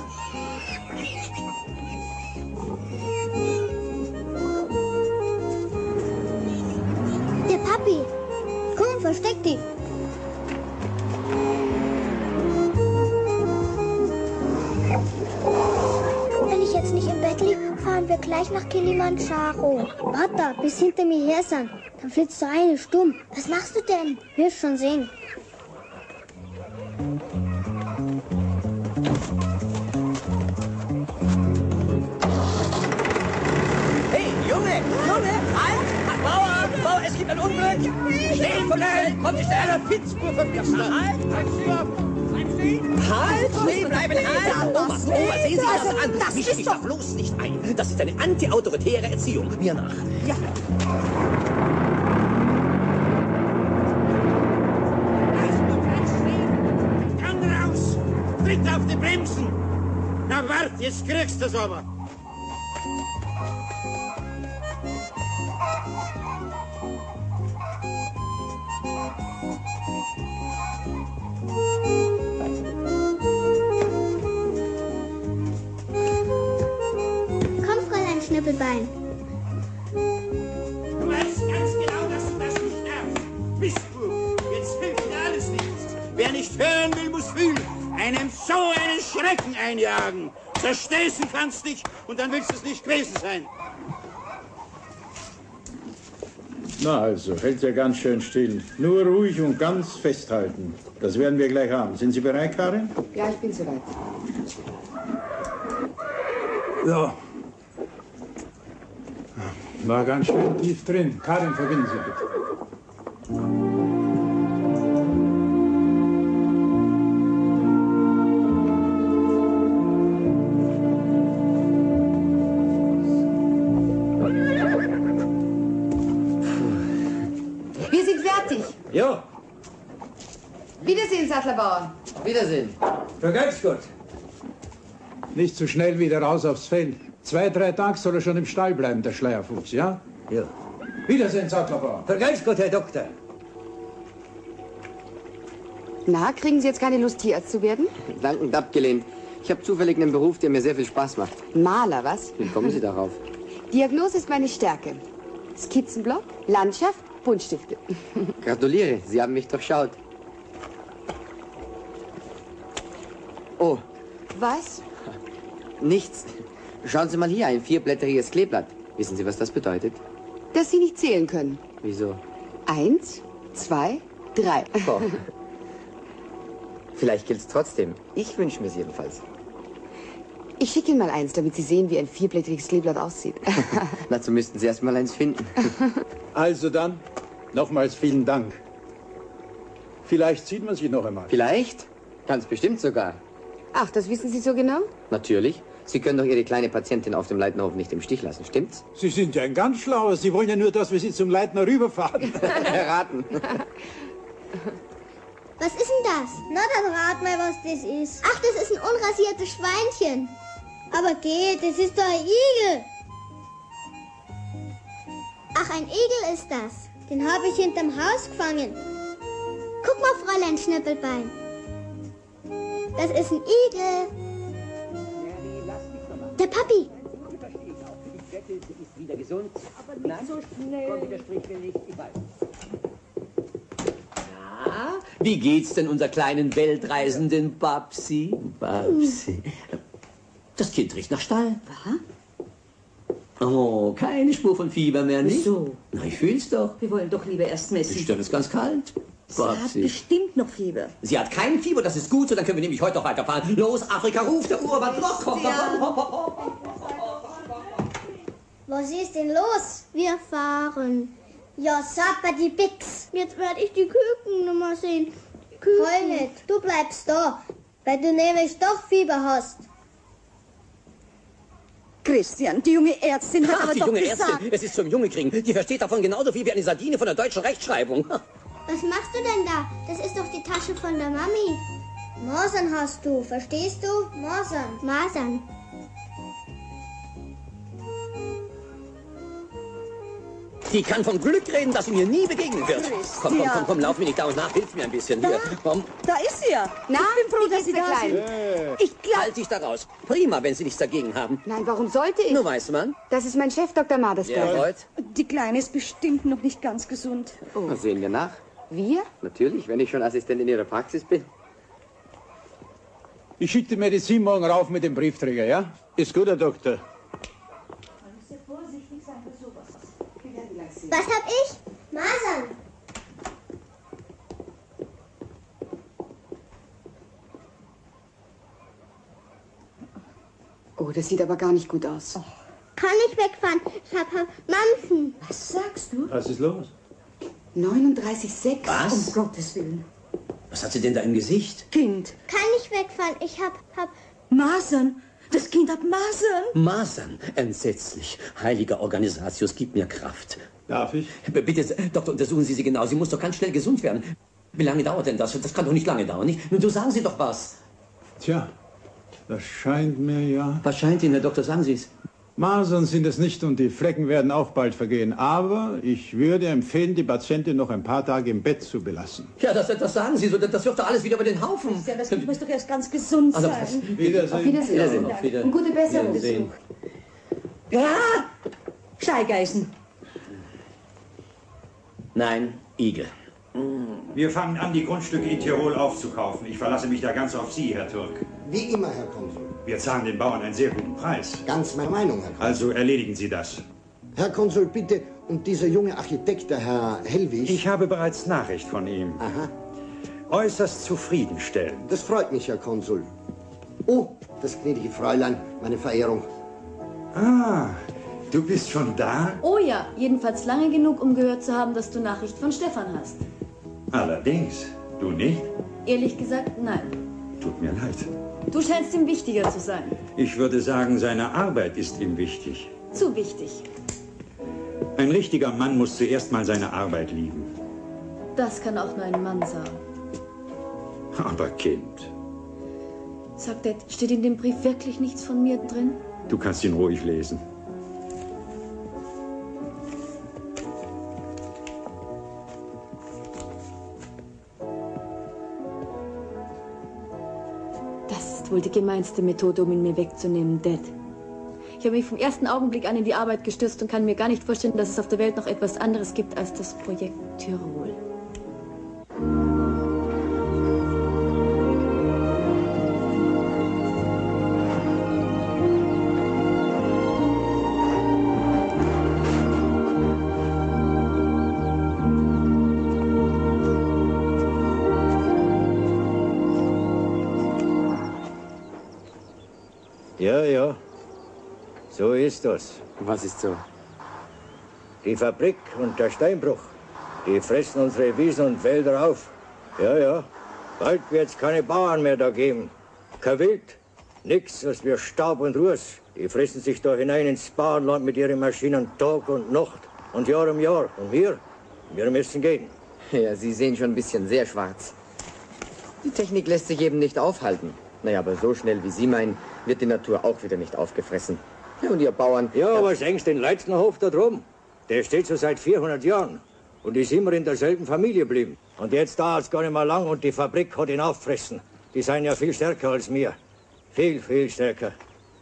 Der Papi. Komm, versteck dich. Wenn ich jetzt nicht im Bett liege, fahren wir gleich nach Kilimanjaro. Warte, bis hinter mir her sind. Dann flitzt du rein, stumm. Was machst du denn? Wirst schon sehen. Stehen bleiben! Kommt nicht einer Pitzspur von mir! Halt! Stehen bleiben! Halt! Oma, sehen Sie das an! Mischen sich da bloß nicht ein! Das ist eine antiautoritäre Erziehung. Mir nach. Ja. Gang raus! Tritt auf die Bremsen! Na wart, jetzt kriegst du's aber! Schnippelbein. Du weißt ganz genau, dass du das nicht darfst. Mistbub, jetzt hilft dir alles nichts. Wer nicht hören will, muss fühlen. Einem so einen Schrecken einjagen. Zersteßen kannst dich und dann willst du es nicht gewesen sein. Na also, hält ja ganz schön still. Nur ruhig und ganz festhalten. Das werden wir gleich haben. Sind Sie bereit, Karin? Ja, ich bin soweit. Ja. War ganz schön tief drin. Karin, verbinden Sie bitte. Wir sind fertig. Jo. Wiedersehen, Sattlerbauer. Wiedersehen. Vergelt's gut. Nicht zu schnell wieder raus aufs Feld. 2, 3 Tage soll er schon im Stall bleiben, der Schleierfuchs, ja? Ja. Wiedersehen, Sattlerbauer. Vergelt's gut, Herr Doktor. Na, kriegen Sie jetzt keine Lust, Tierarzt zu werden? Dankend abgelehnt. Ich habe zufällig einen Beruf, der mir sehr viel Spaß macht. Maler, was? Wie kommen Sie darauf? Diagnose ist meine Stärke. Skizzenblock, Landschaft, Buntstifte. Gratuliere, Sie haben mich durchschaut. Oh, Was? nichts. Schauen Sie mal hier, ein 4-blätteriges Kleeblatt. Wissen Sie, was das bedeutet? Dass Sie nicht zählen können. Wieso? 1, 2, 3. Oh. Vielleicht gilt's trotzdem. Ich wünsche mir's jedenfalls. Ich schicke Ihnen mal eins, damit Sie sehen, wie ein 4-blättriges Kleeblatt aussieht. Dazu müssten Sie erst mal eins finden. Also dann, nochmals vielen Dank. Vielleicht sieht man sich noch einmal. Vielleicht? Ganz bestimmt sogar. Ach, das wissen Sie so genau? Natürlich. Sie können doch Ihre kleine Patientin auf dem Leitnerhof nicht im Stich lassen, stimmt's? Sie sind ja ein ganz Schlauer. Sie wollen ja nur, dass wir Sie zum Leitner rüberfahren. Erraten. Was ist denn das? Na, dann rat mal, was das ist. Ach, das ist ein unrasiertes Schweinchen. Aber geht, das ist doch ein Igel. Ach, ein Igel ist das. Den habe ich hinterm Haus gefangen. Guck mal, Fräulein Schnippelbein. Das ist ein Igel. Der Papi. Ich wette, sie ist wieder gesund. Aber nicht so schnell. Komm, widersprich mir nicht, ich weiß. Na, wie geht's denn unser kleinen weltreisenden Babsi? Babsi. Das Kind riecht nach Stall. Oh, keine Spur von Fieber mehr, nicht? Wieso? Na, ich fühl's doch. Wir wollen doch lieber erst messen. Die Stirn ist ganz kalt. Sie hat bestimmt noch Fieber. Sie hat kein Fieber, das ist gut, so dann können wir nämlich heute noch weiterfahren. Los, Afrika, ruft der Urwald. Was ist denn los? Wir fahren. Ja, sapper die Bix. Jetzt werde ich die Küken noch mal sehen. Heul nicht, du bleibst da, weil du nämlich doch Fieber hast. Christian, die junge Ärztin hat aber die doch junge gesagt... Ärztin, es ist zum Junge kriegen. Die versteht davon genauso viel wie eine Sardine von der deutschen Rechtschreibung. Was machst du denn da? Das ist doch die Tasche von der Mami. Masern hast du, verstehst du? Masern. Masern. Die kann vom Glück reden, dass sie mir nie begegnen wird. Komm, lauf mir nicht da und nach, hilf mir ein bisschen. Hier, komm. Da ist sie ja. Na, ich bin froh, dass Sie da Klein. sind. Ich glaube... Halt dich da raus. Prima, wenn Sie nichts dagegen haben. Nein, warum sollte ich? Nur weiß man. Das ist mein Chef, Dr. Madersberger. Jawohl. Die Kleine ist bestimmt noch nicht ganz gesund. Na, sehen wir nach. Wir? Natürlich, wenn ich schon Assistent in Ihrer Praxis bin. Ich schicke die Medizin morgen rauf mit dem Briefträger, ja? Ist gut, Herr Doktor. Was hab ich? Masern. Oh, das sieht aber gar nicht gut aus. Kann nicht wegfahren. Ich hab Mampfen. Was sagst du? Was ist los? 39,6. Was? Um Gottes Willen. Was hat sie denn da im Gesicht? Kind. Kann ich wegfahren? Ich hab... Masern. Das Kind hat Masern. Masern. Entsetzlich. Heiliger Organisatius, gib mir Kraft. Darf ich? Bitte, Doktor, untersuchen Sie sie genau. Sie muss doch ganz schnell gesund werden. Wie lange dauert denn das? Das kann doch nicht lange dauern, nicht? Nun, du sagen Sie doch was. Tja, das scheint mir ja... Was scheint Ihnen, Herr Doktor? Sagen Sie es. Masern sind es nicht und die Flecken werden auch bald vergehen. Aber ich würde empfehlen, die Patientin noch ein paar Tage im Bett zu belassen. Ja, das sagen Sie so. Das wirft doch alles wieder über den Haufen. Ja, das Kind muss doch erst ganz gesund sein. Wiedersehen. Auf Wiedersehen. Auf Wiedersehen. Und gute Besserung. Ja, Scheigeisen. Nein, Igel. Wir fangen an, die Grundstücke in Tirol aufzukaufen. Ich verlasse mich da ganz auf Sie, Herr Türk. Wie immer, Herr Konsul. Wir zahlen den Bauern einen sehr guten Preis. Ganz meine Meinung, Herr Konsul. Also erledigen Sie das. Herr Konsul, bitte. Und dieser junge Architekt, der Herr Hellwig... Ich habe bereits Nachricht von ihm. Aha. Äußerst zufriedenstellend. Das freut mich, Herr Konsul. Oh, das gnädige Fräulein, meine Verehrung. Ah, du bist schon da? Oh ja, jedenfalls lange genug, um gehört zu haben, dass du Nachricht von Stefan hast. Allerdings. Du nicht? Ehrlich gesagt, nein. Tut mir leid. Du scheinst ihm wichtiger zu sein. Ich würde sagen, seine Arbeit ist ihm wichtig. Zu wichtig. Ein richtiger Mann muss zuerst mal seine Arbeit lieben. Das kann auch nur ein Mann sagen. Aber Kind, Sag, Dad, steht in dem Brief wirklich nichts von mir drin? du kannst ihn ruhig lesen. Das ist wohl die gemeinste Methode, um ihn mir wegzunehmen, Dad. Ich habe mich vom ersten Augenblick an in die Arbeit gestürzt und kann mir gar nicht vorstellen, dass es auf der Welt noch etwas anderes gibt als das Projekt Tirol. Ja, ja. So ist das. Was ist so? Die Fabrik und der Steinbruch, die fressen unsere Wiesen und Wälder auf. Ja, ja. Bald wird's keine Bauern mehr da geben. Kein Wild. Nix als wir Staub und Ruß. Die fressen sich da hinein ins Bauernland mit ihren Maschinen Tag und Nacht und Jahr um Jahr. Und wir müssen gehen. Ja, Sie sehen schon ein bisschen sehr schwarz. Die Technik lässt sich eben nicht aufhalten. Naja, aber so schnell wie Sie meinen, wird die Natur auch wieder nicht aufgefressen. Ja, und ihr Bauern... Ja, aber denkst den Leitznerhof da drum? Der steht so seit 400 Jahren und ist immer in derselben Familie geblieben. Und jetzt dauert's gar nicht mehr lang und die Fabrik hat ihn auffressen. Die seien ja viel stärker als wir. Viel, viel stärker.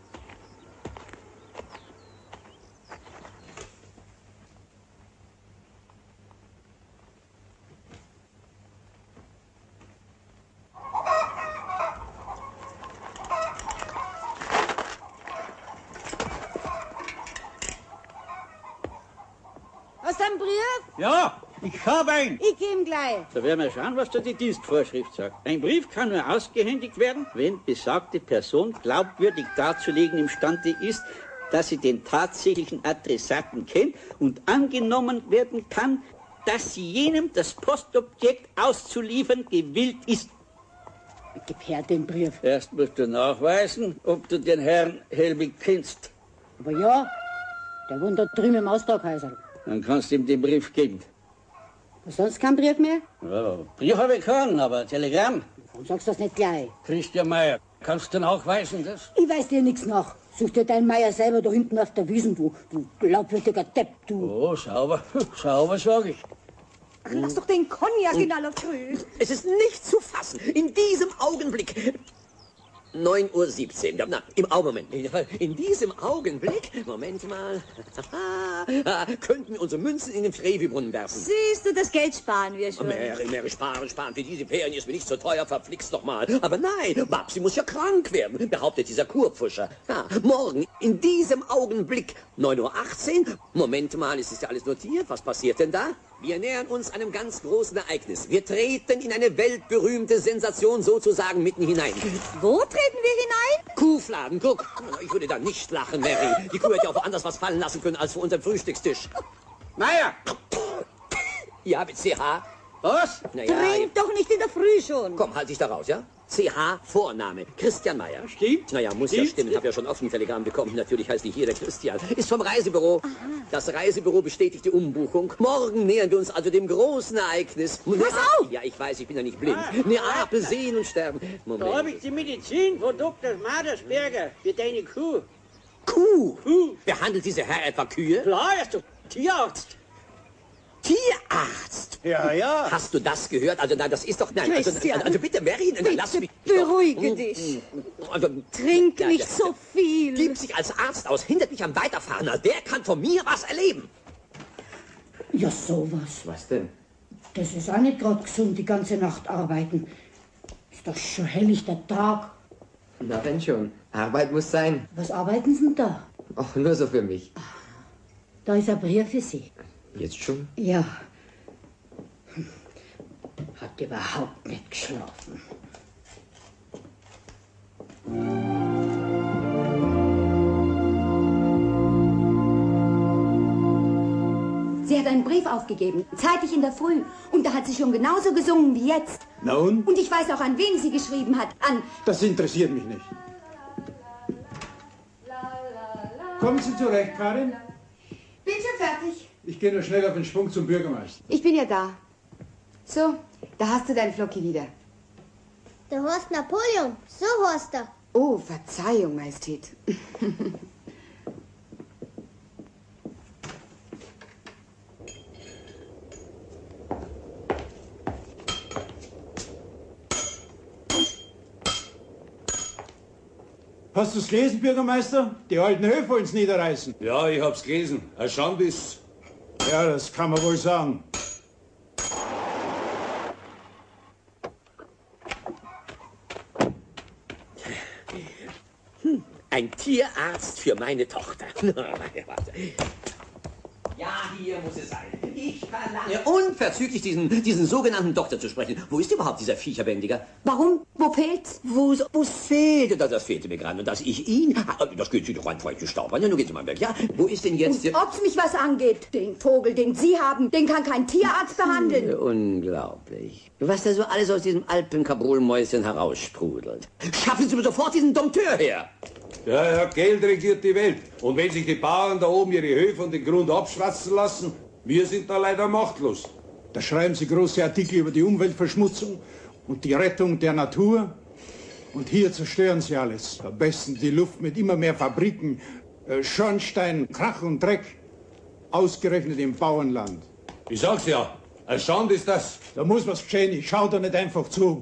Hast du einen Brief? Ja, ich habe einen. Ich geh ihm gleich. Da werden wir schauen, was da die Dienstvorschrift sagt. Ein Brief kann nur ausgehändigt werden, wenn besagte Person glaubwürdig darzulegen imstande ist, dass sie den tatsächlichen Adressaten kennt und angenommen werden kann, dass sie jenem das Postobjekt auszuliefern gewillt ist. Gib her den Brief. Erst musst du nachweisen, ob du den Herrn Helwig kennst. Aber ja, der wohnt da drüben im Austraghäuser. Dann kannst du ihm den Brief geben. Sonst kein Brief mehr? Ja, Brief habe ich keinen, aber Telegramm. Warum sagst du das nicht gleich? Christian Meier, kannst du nachweisen, das? Ich weiß dir nichts nach. Such dir deinen Meier selber da hinten auf der Wiesen, du glaubwürdiger Depp, du. Oh, sauber, sauber, sag ich. Lass doch den Cognac in aller Früh. Es ist nicht zu fassen. In diesem Augenblick. 9:17 Uhr. Na, im Moment. In diesem Augenblick, Moment mal, könnten wir unsere Münzen in den Trevi-Brunnen werfen. Siehst du, das Geld sparen wir schon. Mehr sparen. Für diese Ferien ist mir nicht so teuer, verflixt doch mal. Aber nein, Babsi muss ja krank werden, behauptet dieser Kurpfuscher. Ja, morgen, in diesem Augenblick, 9:18 Uhr. Moment mal, es ist ja alles notiert. Was passiert denn da? Wir nähern uns einem ganz großen Ereignis. Wir treten in eine weltberühmte Sensation sozusagen mitten hinein. Wo treten wir hinein? Kuhfladen, guck. Ich würde da nicht lachen, Mary. Die Kuh hätte ja auch woanders was fallen lassen können als vor unserem Frühstückstisch. Meier! Ja, mit CH. Was? Trink doch nicht in der Früh schon. Komm, halt dich da raus, ja? CH, Vorname, Christian Meyer. Stimmt. Naja, muss ja stimmen. Ich habe ja schon offen ein Telegramm bekommen. Natürlich heißt nicht jeder Christian. Ist vom Reisebüro. Aha. Das Reisebüro bestätigt die Umbuchung. Morgen nähern wir uns also dem großen Ereignis. Pass auf! Ja, ich weiß, ich bin ja nicht blind. Neapel sehen und sterben. Moment. Da habe ich die Medizin von Dr. Madersberger für deine Kuh. Kuh? Behandelt dieser Herr etwa Kühe? Klar, er ist doch Tierarzt. Tierarzt? Ja, ja. Hast du das gehört? Also, nein, das ist doch... Nein, also bitte, Merin, lass mich... Beruhige dich. Also, Trink nicht so viel. Gibt sich als Arzt aus, hindert mich am Weiterfahren. Der kann von mir was erleben. Ja, sowas. Was denn? Das ist auch nicht gerade gesund, die ganze Nacht arbeiten. Ist doch schon hellig der Tag. Na, wenn schon. Arbeit muss sein. Was arbeiten Sie denn da? Ach, nur so für mich. Da ist ein Brief für Sie. Jetzt schon? Ja. Hat überhaupt nicht geschlafen. Sie hat einen Brief aufgegeben, zeitig in der Früh. Und da hat sie schon genauso gesungen wie jetzt. Na und? Und ich weiß auch, an wen sie geschrieben hat. An... Das interessiert mich nicht. Kommen Sie zurecht, Karin? Bin schon fertig. Ich gehe nur schnell auf den Sprung zum Bürgermeister. Ich bin ja da. So, da hast du deinen Flocki wieder. Der Horst Napoleon, so heißt er. Oh, Verzeihung, Majestät. Hast du es gelesen, Bürgermeister? Die alten Höfe wollen es niederreißen. Ja, ich hab's gelesen. Eine Schande ist. Ja, das kann man wohl sagen. Ein Tierarzt für meine Tochter. Ja, hier muss es sein. Ich verlange unverzüglich diesen sogenannten Doktor zu sprechen. Wo ist überhaupt dieser Viecherbändiger? Warum? Wo fehlt's? Wo's fehlte? Das fehlte mir gerade. Und dass ich ihn... Das geht Sie doch an feuchten Staub an. Ja, nun geht's mal weg. Ja, wo ist denn jetzt... Und ob's mich was angeht, den Vogel, den Sie haben, den kann kein Tierarzt behandeln. Unglaublich. Was da so alles aus diesem Alpenkabrolmäuschen heraussprudelt. Schaffen Sie mir sofort diesen Dompteur her. Ja, Geld regiert die Welt. Und wenn sich die Bauern da oben ihre Höfe und den Grund abschwatzen lassen, wir sind da leider machtlos. Da schreiben Sie große Artikel über die Umweltverschmutzung und die Rettung der Natur. Und hier zerstören Sie alles. Verbessern die Luft mit immer mehr Fabriken, Schornstein, Krach und Dreck. Ausgerechnet im Bauernland. Ich sag's ja, eine Schande ist das. Da muss was geschehen, ich schau da nicht einfach zu.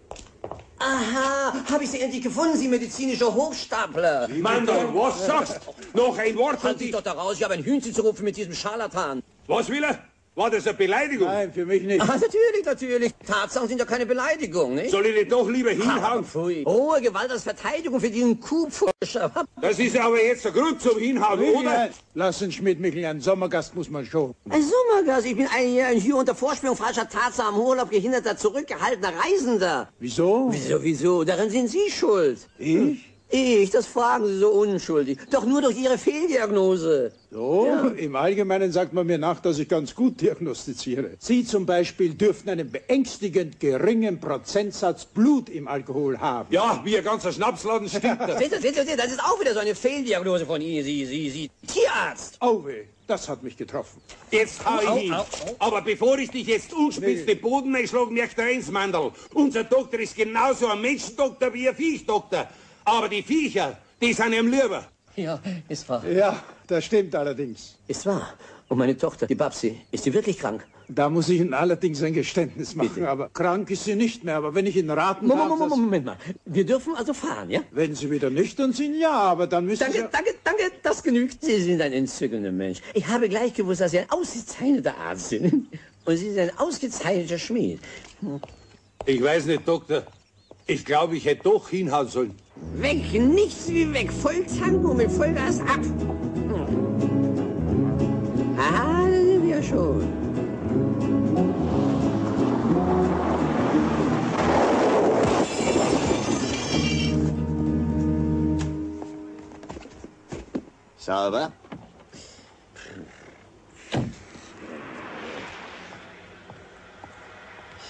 Aha, habe ich Sie endlich gefunden, Sie medizinischer Hochstapler. Mandel, was sagst du? Noch ein Wort Halt dich doch da raus, ich habe ein Hühnchen zu rufen mit diesem Scharlatan. Was will er? War das eine Beleidigung? Nein, für mich nicht. Ah, natürlich. Tatsachen sind ja keine Beleidigung, nicht? Soll ich nicht doch lieber hinhauen? Pfui. Hohe Gewalt als Verteidigung für diesen Kuhpfuscher. Das ist aber jetzt der Grund zum Hinhauen, oder? Lass uns Schmidt-Michel, einen Sommergast muss man schon. Ein Sommergast? Ich bin hier unter Vorspielung falscher Tatsache am Urlaub gehinderter, zurückgehaltener Reisender. Wieso? Wieso? Daran sind Sie schuld. Ich? Das fragen Sie so unschuldig. Doch nur durch Ihre Fehldiagnose. So, ja. Im Allgemeinen sagt man mir nach, dass ich ganz gut diagnostiziere. Sie zum Beispiel dürften einen beängstigend geringen Prozentsatz Blut im Alkohol haben. Ja, wie ein ganzer Schnapsladen stimmt das. Seht ihr, das ist auch wieder so eine Fehldiagnose von Ihnen, Sie Tierarzt. Auwe, das hat mich getroffen. Jetzt hau ich ihn. Aber bevor ich dich jetzt unspitz den Boden einschlage, merkt der eins, Mandel. Unser Doktor ist genauso ein Menschendoktor wie ein Viechdoktor. Aber die Viecher, die sind ihm lieber. Ja, ist wahr. Ja, das stimmt allerdings. Ist wahr. Und meine Tochter, die Babsi, ist sie wirklich krank? Da muss ich Ihnen allerdings ein Geständnis machen. Bitte. Aber krank ist sie nicht mehr. Aber wenn ich Ihnen raten darf... Moment mal. Wir dürfen also fahren, ja? Wenn Sie wieder nüchtern sind, ja. Aber dann müssen Sie... Danke, das genügt. Sie sind ein entzückender Mensch. Ich habe gleich gewusst, dass Sie ein ausgezeichneter Arzt sind. Und Sie sind ein ausgezeichneter Schmied. Ich weiß nicht, Doktor. Ich glaube, ich hätte doch hinhauen sollen. Weg, nichts wie weg. Volltank und mit Vollgas ab. Ah, das sind wir schon. Sauber.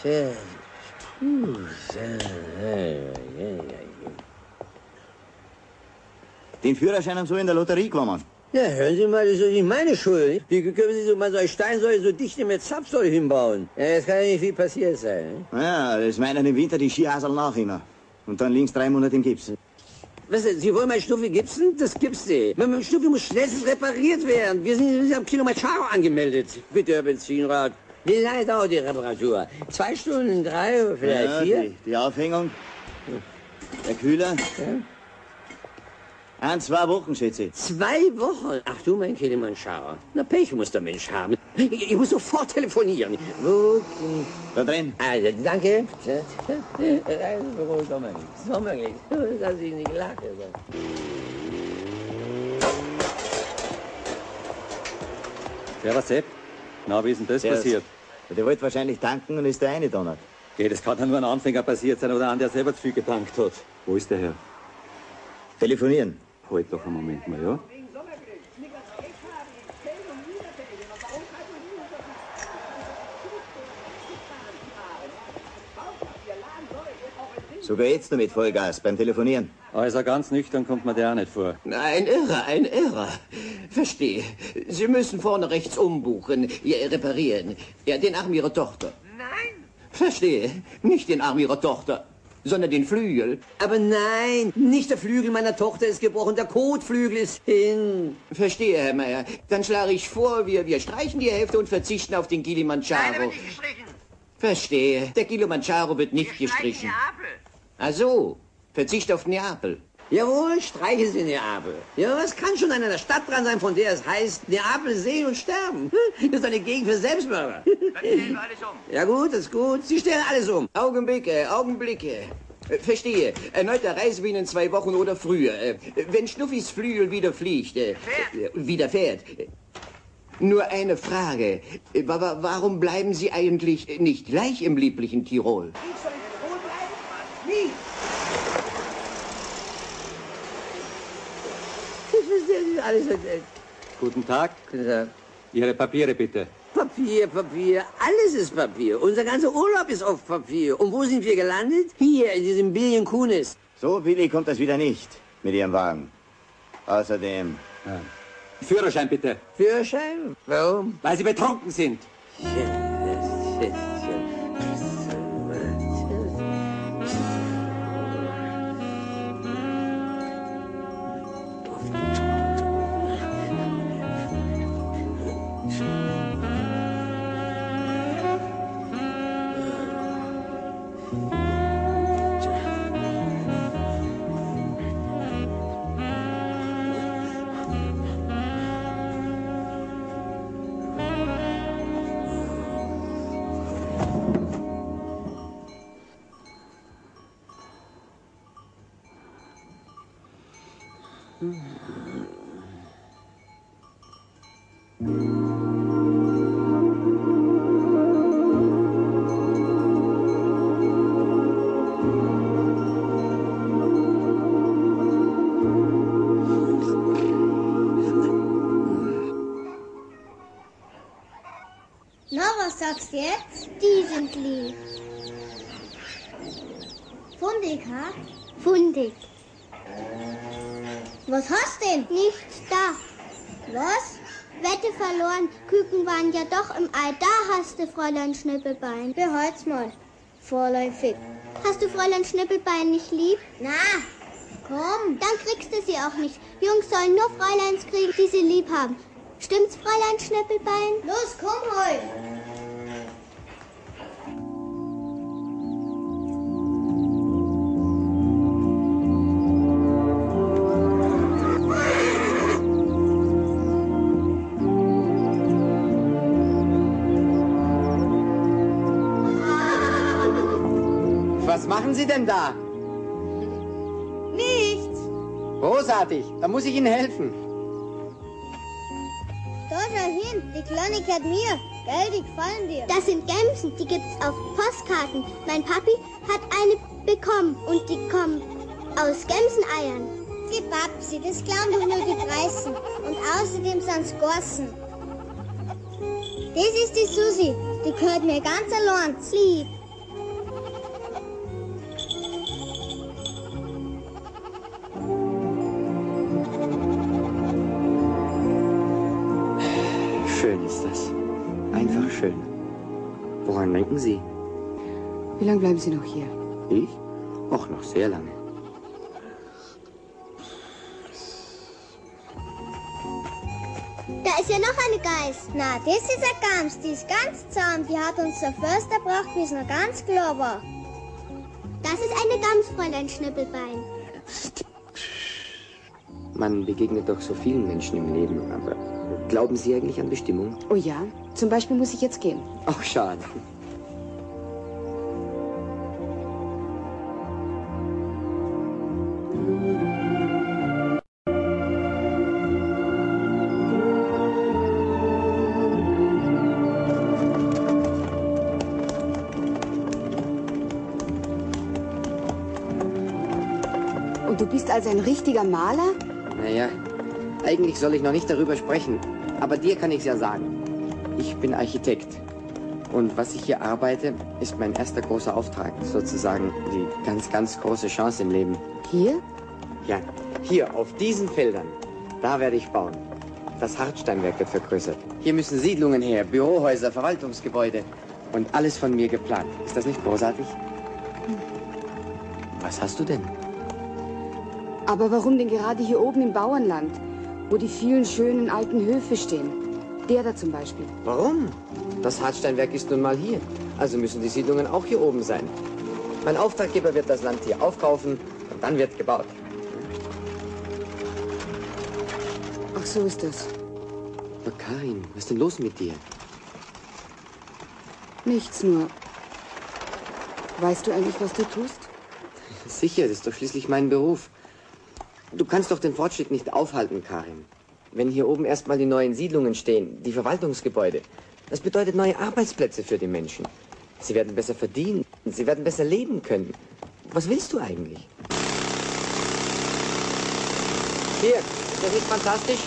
Den Führerschein haben Sie in der Lotterie gewonnen. Ja, hören Sie mal, das ist nicht meine Schuld. Wie können Sie so mal so eine Steinsäule so dicht mit Zapfsäule hinbauen? Ja, jetzt kann ja nicht viel passiert sein. Ja, das meinen im Winter die Skihasel nach immer. Und dann links 3 Monate im Gips. Was, Sie wollen meinen Schnuffi gipsen? Das gibt's nicht. Mein Schnuffi muss schnellstens repariert werden. Wir sind am Kilimanjaro angemeldet. Bitte, Herr Benzinrad. Wie lange dauert die Reparatur? 2 Stunden, 3, vielleicht ja, 4? Die Aufhängung, der Kühler. Ja. 1, 2 Wochen, schätze ich. 2 Wochen? Ach du, mein Kilimanjaro. Na, Pech muss der Mensch haben. Ich muss sofort telefonieren. Wo? Da drin. Also, danke. Sommerlich. Dass ich nicht lache. Servus, Sepp. Na, wie ist denn das passiert? Der wollte wahrscheinlich tanken und ist da reingedonnert. Okay, das kann ja nur ein Anfänger passiert sein oder einer, der selber zu viel getankt hat. Wo ist der Herr? Telefonieren. Halt doch einen Moment mal, ja? Sogar jetzt noch mit Vollgas beim Telefonieren. Also ganz nüchtern kommt man der auch nicht vor. Ein Irrer, ein Irrer. Verstehe. Sie müssen vorne rechts umbuchen, ja, reparieren. Ja, den Arm Ihrer Tochter. Nein. Verstehe. Nicht den Arm Ihrer Tochter, sondern den Flügel. Aber nein, nicht der Flügel meiner Tochter ist gebrochen, der Kotflügel ist hin. Verstehe, Herr Meier. Dann schlage ich vor, wir streichen die Hälfte und verzichten auf den Kilimanjaro. Nein, der wird nicht gestrichen. Verstehe. Der Kilimanjaro wird nicht gestrichen. Ach so, Verzicht auf Neapel. Jawohl, streichen Sie Neapel. Ja, was kann schon an einer Stadt dran sein, von der es heißt, Neapel sehen und sterben? Das ist eine Gegend für Selbstmörder. Dann stellen wir alles um. Ja gut, das ist gut. Sie stellen alles um. Augenblicke. Verstehe. Erneuter Reisewien in 2 Wochen oder früher. Wenn Schnuffis Flügel wieder fliegt. Wieder fährt. Nur eine Frage. Warum bleiben Sie eigentlich nicht gleich im lieblichen Tirol? Nie. Alles Guten Tag. Guten Tag. Ihre Papiere bitte. Papier. Alles ist Papier. Unser ganzer Urlaub ist auf Papier. Und wo sind wir gelandet? Hier, in diesem Billion Kunis. So billig kommt das wieder nicht mit Ihrem Wagen. Außerdem... Ja. Führerschein bitte. Führerschein? Warum? Weil Sie betrunken sind. Na, was sagst du jetzt? Die sind lieb. Fundig, ha? Fundig. Was hast denn? Nichts da. Was? Wette verloren. Küken waren ja doch im Ei. Da hast du Fräulein Schnippelbein. Behalt's mal. Vorläufig. Hast du Fräulein Schnippelbein nicht lieb? Na, komm. Dann kriegst du sie auch nicht. Jungs sollen nur Fräuleins kriegen, die sie lieb haben. Stimmt's, Fräulein Schnippelbein? Los, komm heut. Was machen Sie denn da? Nichts. Großartig, da muss ich Ihnen helfen. Da schau hin, die Kleine gehört mir. Gell, die gefallen dir. Das sind Gämsen, die gibt's auf Postkarten. Mein Papi hat eine bekommen und die kommen aus Gämseneiern. Die Babsi, das glauben doch nur die Preisen. Und außerdem sind's Gossen. Das ist die Susi, die gehört mir ganz allein. Lieb. Schön ist das. Einfach schön. Woran denken Sie? Wie lange bleiben Sie noch hier? Ich? Och, noch sehr lange. Da ist ja noch eine Geiß. Na, das ist eine Gams, die ist ganz zahm. Die hat uns der Förster gebracht, wie es noch ganz klar war. Das ist eine Gams, Fräulein Schnippelbein. Man begegnet doch so vielen Menschen im Leben, aber glauben Sie eigentlich an Bestimmung? Oh ja, zum Beispiel muss ich jetzt gehen. Ach, schade. Und du bist also ein richtiger Maler? Naja, eigentlich soll ich noch nicht darüber sprechen, aber dir kann ich es ja sagen. Ich bin Architekt. Und was ich hier arbeite, ist mein erster großer Auftrag. Sozusagen die ganz, ganz große Chance im Leben. Hier? Ja, hier, auf diesen Feldern. Da werde ich bauen. Das Hartsteinwerk wird vergrößert. Hier müssen Siedlungen her, Bürohäuser, Verwaltungsgebäude. Und alles von mir geplant. Ist das nicht großartig? Was hast du denn? Aber warum denn gerade hier oben im Bauernland, wo die vielen schönen alten Höfe stehen? Der da zum Beispiel. Warum? Das Hartsteinwerk ist nun mal hier. Also müssen die Siedlungen auch hier oben sein. Mein Auftraggeber wird das Land hier aufkaufen und dann wird gebaut. Ach, so ist das. Aber Karin, was ist denn los mit dir? Nichts nur. Weißt du eigentlich, was du tust? Sicher, das ist doch schließlich mein Beruf. Du kannst doch den Fortschritt nicht aufhalten, Karin. Wenn hier oben erstmal die neuen Siedlungen stehen, die Verwaltungsgebäude, das bedeutet neue Arbeitsplätze für die Menschen. Sie werden besser verdienen, sie werden besser leben können. Was willst du eigentlich? Hier, ist das nicht fantastisch?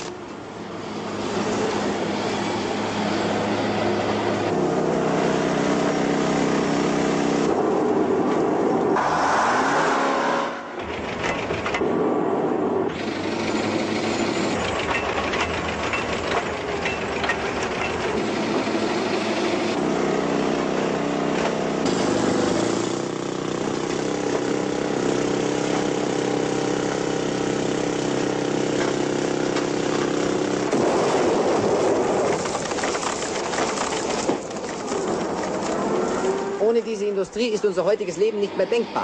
Ohne diese Industrie ist unser heutiges Leben nicht mehr denkbar.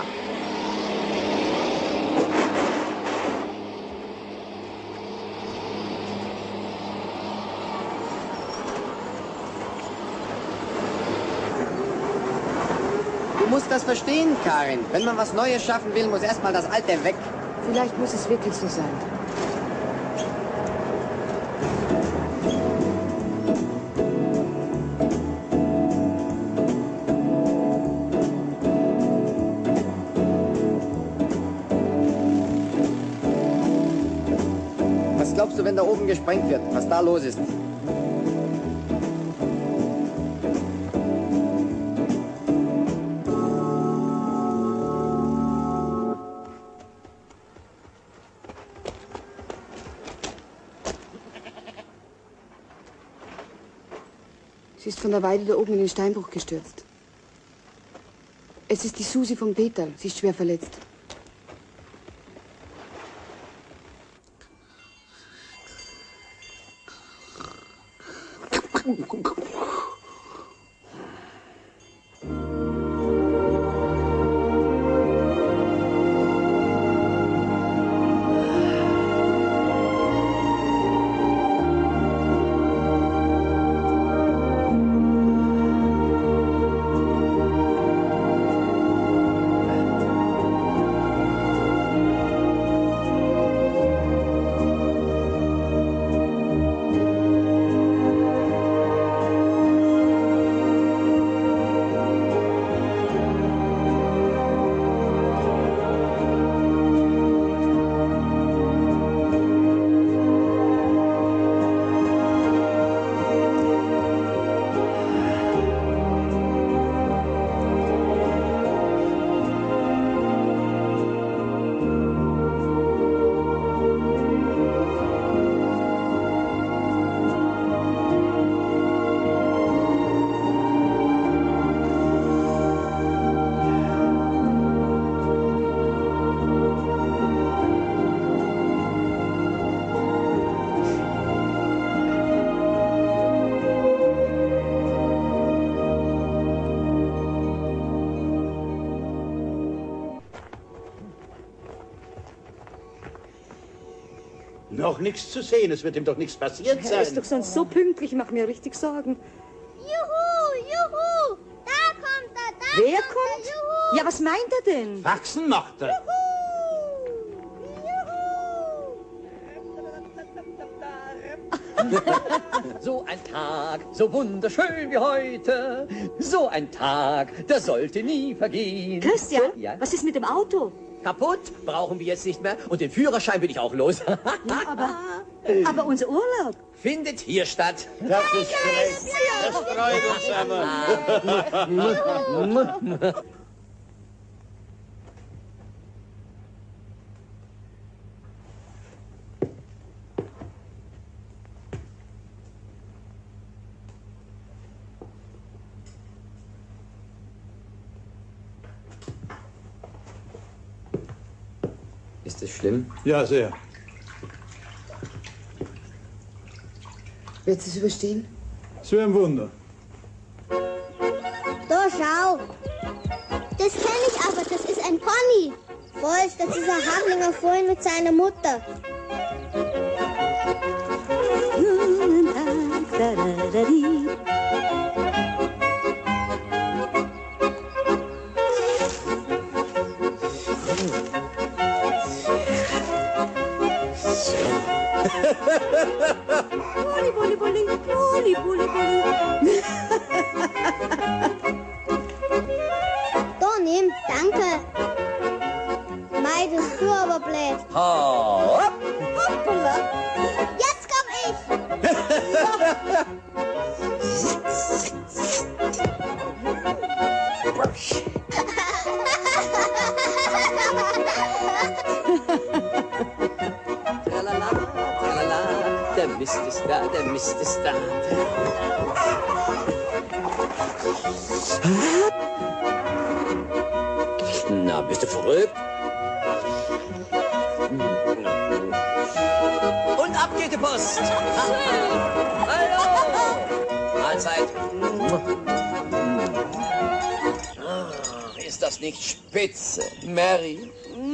Du musst das verstehen, Karin. Wenn man was Neues schaffen will, muss erstmal das Alte weg. Vielleicht muss es wirklich so sein. Was glaubst du, wenn da oben gesprengt wird, was da los ist? Sie ist von der Weide da oben in den Steinbruch gestürzt. Es ist die Susi vom Peter. Sie ist schwer verletzt. auch nichts zu sehen. Es wird ihm doch nichts passiert sein. Er ist doch sonst so pünktlich, ich mache mir richtig Sorgen. Juhu, juhu, da kommt er, da Wer kommt kommt? er, juhu. Ja, was meint er denn? Faxen macht er. So ein Tag, so wunderschön wie heute. So ein Tag, der sollte nie vergehen. Christian, Ja? was ist mit dem Auto? Kaputt, brauchen wir jetzt nicht mehr. Und den Führerschein bin ich auch los. Aber unser Urlaub. Findet hier statt. Das ist recht. Das freut uns aber. Ist es schlimm? Ja, sehr. Wird es überstehen? So ein Wunder. Da, schau. Das kenne ich aber, das ist ein Pony. Voll ist das dieser Harlinger vorhin mit seiner Mutter. Bulli, bulli, bulli, bulli, bulli. Da, nimm, danke. Mei, das ist du aber blöd. Hopp. Hoppala. Jetzt komm ich. Tralala, tralala, der Mist ist da, der Mist ist da. Na, bist du verrückt? Und ab geht die Post. Hallo. Mahlzeit. Ist das nicht spitze, Mary?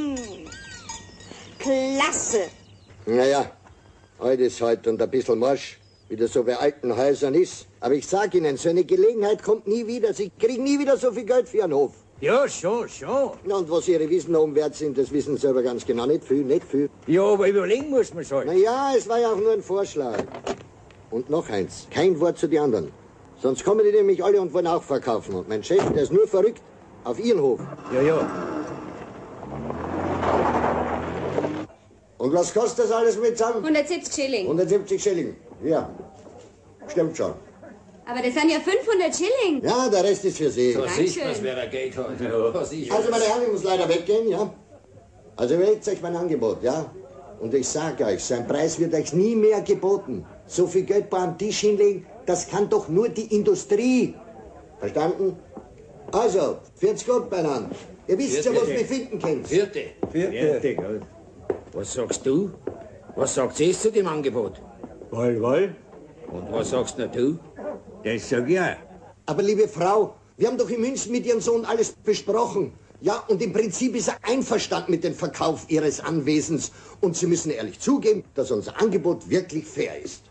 Klasse. Naja, heute ist halt und ein bisschen Marsch, wie das so bei alten Häusern ist. Aber ich sag Ihnen, so eine Gelegenheit kommt nie wieder. Sie kriegen nie wieder so viel Geld für Ihren Hof. Ja, schon, schon. Und was Ihre Wiesen oben wert sind, das wissen Sie selber ganz genau. Nicht viel, nicht viel. Ja, aber überlegen muss man schon. Naja, es war ja auch nur ein Vorschlag. Und noch eins, kein Wort zu den anderen. Sonst kommen die nämlich alle und wollen auch verkaufen. Und mein Chef, der ist nur verrückt. Auf Ihren Hof. Ja, ja. Und was kostet das alles mit zusammen? 170 Schilling. 170 Schilling. Ja, stimmt schon. Aber das sind ja 500 Schilling. Ja, der Rest ist für Sie. So sieht man's, wer er geht heute. Ja. Also, meine Herren, ich muss leider weggehen, ja? Also, überlegt euch mein Angebot, ja? Und ich sage euch, so ein Preis wird euch nie mehr geboten. So viel Geld bei am Tisch hinlegen, das kann doch nur die Industrie. Verstanden? Also, führt's gut beieinander. Ihr wisst ja, was wir finden könnt. Vierte. Was sagst du? Was sagt sie zu dem Angebot? Wohl. Und was sagst du? Das sag ich auch. Aber liebe Frau, wir haben doch in München mit Ihrem Sohn alles besprochen. Ja, und im Prinzip ist er einverstanden mit dem Verkauf Ihres Anwesens. Und Sie müssen ehrlich zugeben, dass unser Angebot wirklich fair ist.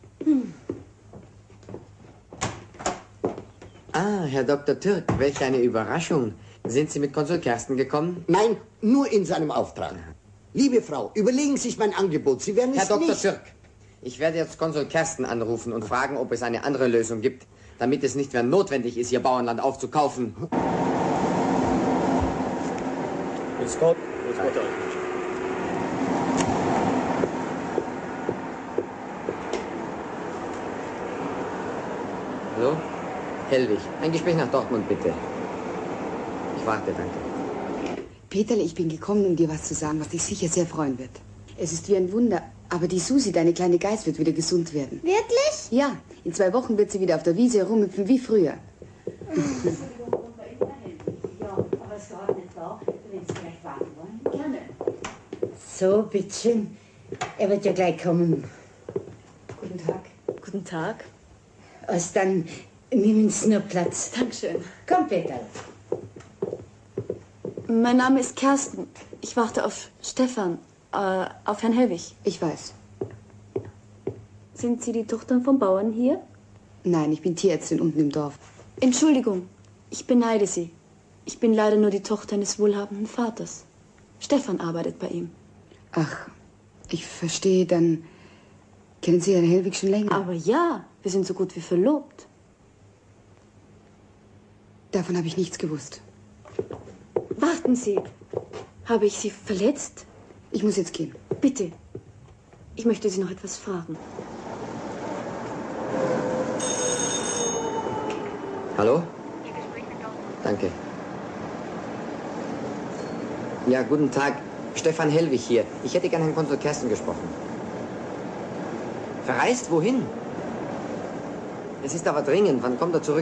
Ah, Herr Dr. Türk, welch eine Überraschung. Sind Sie mit Konsul Kersten gekommen? Nein, nur in seinem Auftrag. Liebe Frau, überlegen Sie sich mein Angebot. Sie werden es Herr Dr. nicht... Türk, ich werde jetzt Konsul Kersten anrufen und fragen, ob es eine andere Lösung gibt, damit es nicht mehr notwendig ist, Ihr Bauernland aufzukaufen. Grüß Gott. Grüß Gott. Hallo? Hellwig, ein Gespräch nach Dortmund, bitte. Ich warte, danke. Peterle, ich bin gekommen, um dir was zu sagen, was dich sicher sehr freuen wird. Es ist wie ein Wunder, aber die Susi, deine kleine Geiß, wird wieder gesund werden. Wirklich? Ja, in 2 Wochen wird sie wieder auf der Wiese herumhüpfen wie früher. So, bitteschön. Er wird ja gleich kommen. Guten Tag. Guten Tag. Also dann nehmen Sie nur Platz. Dankeschön. Komm, Peter. Mein Name ist Kersten. Ich warte auf Stefan, auf Herrn Hellwig. Ich weiß. Sind Sie die Tochter vom Bauern hier? Nein, ich bin Tierärztin unten im Dorf. Entschuldigung, ich beneide Sie. Ich bin leider nur die Tochter eines wohlhabenden Vaters. Stefan arbeitet bei ihm. Ach, ich verstehe, dann kennen Sie Herrn Hellwig schon länger. Aber ja, wir sind so gut wie verlobt. Davon habe ich nichts gewusst. Warten Sie. Habe ich Sie verletzt? Ich muss jetzt gehen. Bitte. Ich möchte Sie noch etwas fragen. Hallo? Danke. Ja, guten Tag. Stefan Hellwig hier. Ich hätte gern Herrn Konsul Kersten gesprochen. Verreist? Wohin? Es ist aber dringend. Wann kommt er zurück?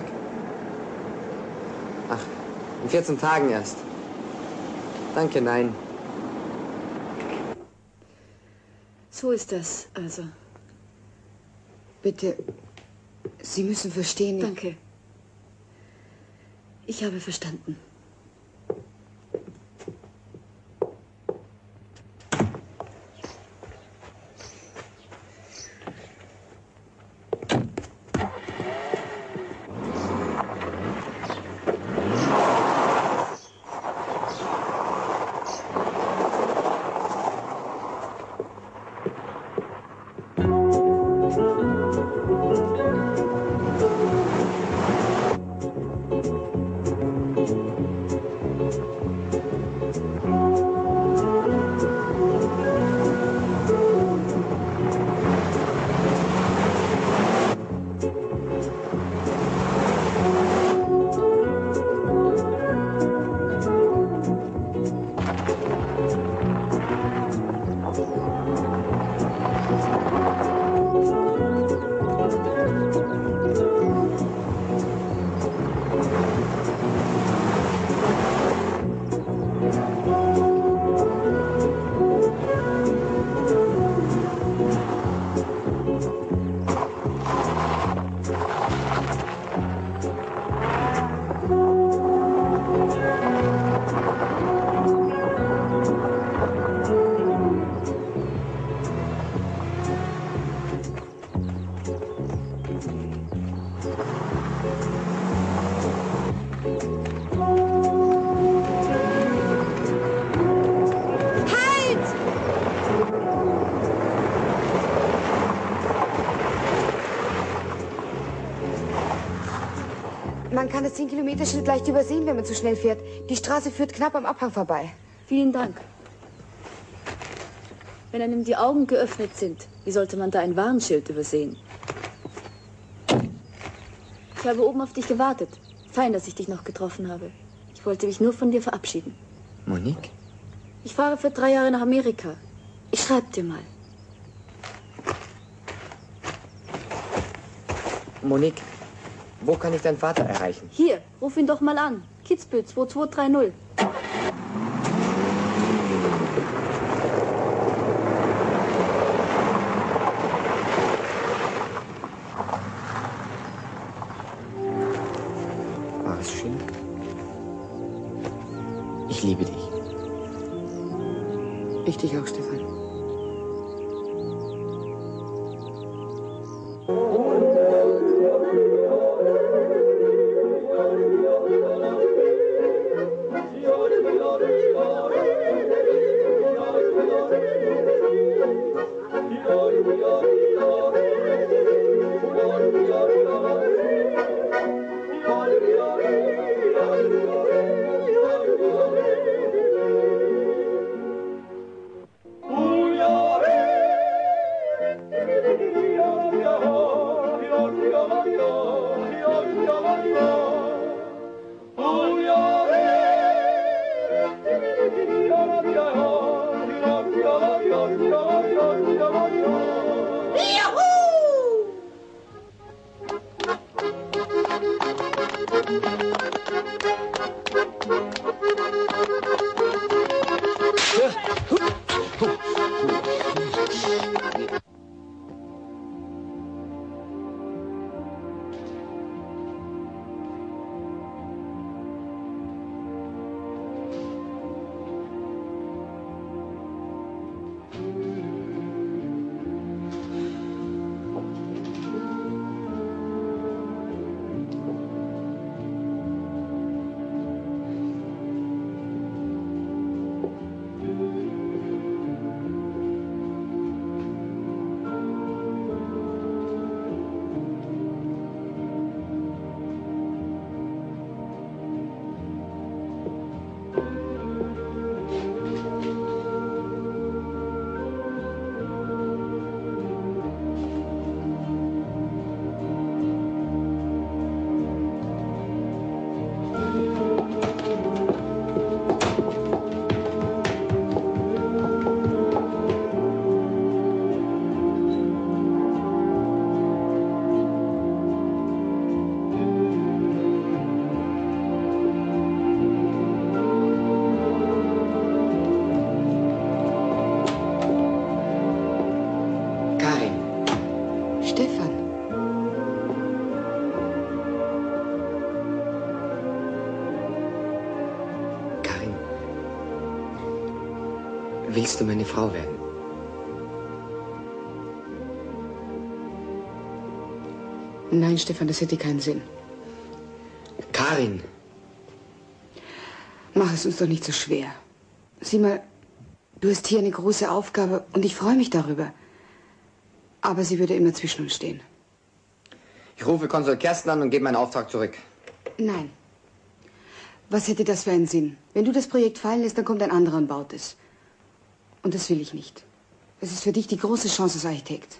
Ach, in 14 Tagen erst. Danke, nein. So ist das, also. Bitte, Sie müssen verstehen. Danke. Ich habe verstanden. Man kann das 10-Kilometer-Schild leicht übersehen, wenn man zu schnell fährt. Die Straße führt knapp am Abhang vorbei. Vielen Dank. Wenn einem die Augen geöffnet sind, wie sollte man da ein Warnschild übersehen? Ich habe oben auf dich gewartet. Fein, dass ich dich noch getroffen habe. Ich wollte mich nur von dir verabschieden. Monique? Ich fahre für 3 Jahre nach Amerika. Ich schreibe dir mal. Monique, wo kann ich deinen Vater erreichen? Hier, ruf ihn doch mal an. Kitzbühel 2230. War es schön? Ich liebe dich. Ich dich auch, Stefan. Oh Stefan. Karin, willst du meine Frau werden? Nein, Stefan, das hätte keinen Sinn. Karin! Mach es uns doch nicht so schwer. Sieh mal, du hast hier eine große Aufgabe und ich freue mich darüber. Aber sie würde immer zwischen uns stehen. Ich rufe Konsul Kersten an und gebe meinen Auftrag zurück. Nein. Was hätte das für einen Sinn? Wenn du das Projekt fallen lässt, dann kommt ein anderer und baut es. Und das will ich nicht. Es ist für dich die große Chance als Architekt.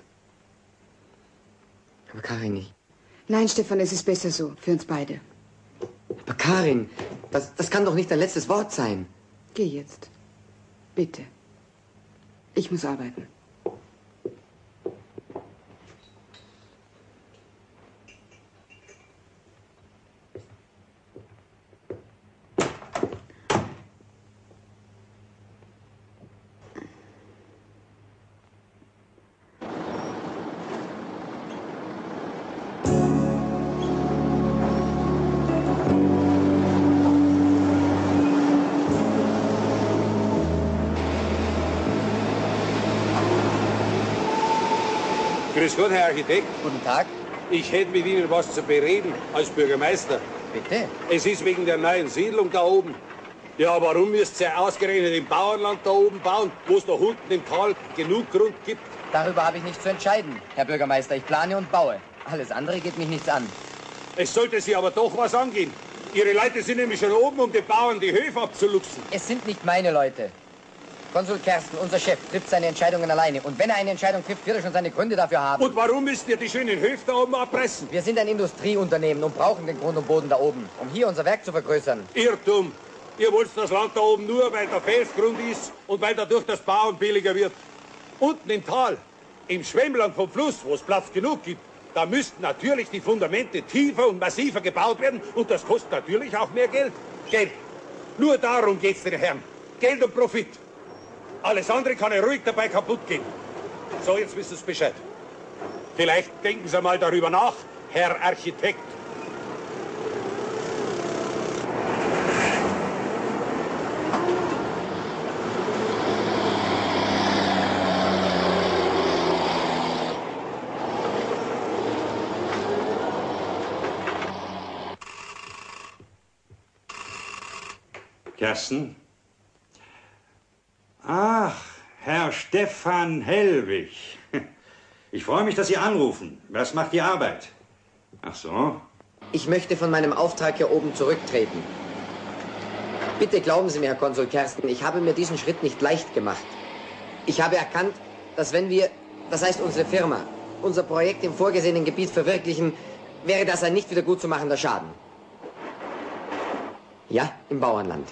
Aber Karin, Nein, Stefan, es ist besser so. Für uns beide. Aber Karin, das kann doch nicht dein letztes Wort sein. Geh jetzt. Bitte. Ich muss arbeiten. Grüß Gott, Herr Architekt. Guten Tag. Ich hätte mit Ihnen was zu bereden als Bürgermeister. Bitte? Es ist wegen der neuen Siedlung da oben. Ja, warum müsst ihr ausgerechnet im Bauernland da oben bauen, wo es da unten im Tal genug Grund gibt? Darüber habe ich nichts zu entscheiden, Herr Bürgermeister. Ich plane und baue. Alles andere geht mich nichts an. Es sollte Sie aber doch was angehen. Ihre Leute sind nämlich schon oben, um den Bauern die Höfe abzuluxen. Es sind nicht meine Leute. Konsul Kersten, unser Chef, trifft seine Entscheidungen alleine. Und wenn er eine Entscheidung trifft, wird er schon seine Gründe dafür haben. Und warum müsst ihr die schönen Höfe da oben abreißen? Wir sind ein Industrieunternehmen und brauchen den Grund und Boden da oben, um hier unser Werk zu vergrößern. Irrtum. Ihr wollt das Land da oben nur, weil der Felsgrund ist und weil dadurch das Bauen billiger wird. Unten im Tal, im Schwemmland vom Fluss, wo es Platz genug gibt, da müssten natürlich die Fundamente tiefer und massiver gebaut werden und das kostet natürlich auch mehr Geld. Geld. Nur darum geht's den Herren. Geld und Profit. Alles andere kann ja ruhig dabei kaputt gehen. So, jetzt wissen Sie Bescheid. Vielleicht denken Sie mal darüber nach, Herr Architekt. Kersten? Ach, Herr Stefan Hellwig. Ich freue mich, dass Sie anrufen. Was macht die Arbeit? Ach so. Ich möchte von meinem Auftrag hier oben zurücktreten. Bitte glauben Sie mir, Herr Konsul Kersten, ich habe mir diesen Schritt nicht leicht gemacht. Ich habe erkannt, dass wenn wir, das heißt unsere Firma, unser Projekt im vorgesehenen Gebiet verwirklichen, wäre das ein nicht wieder gut zu machender Schaden. Ja, im Bauernland.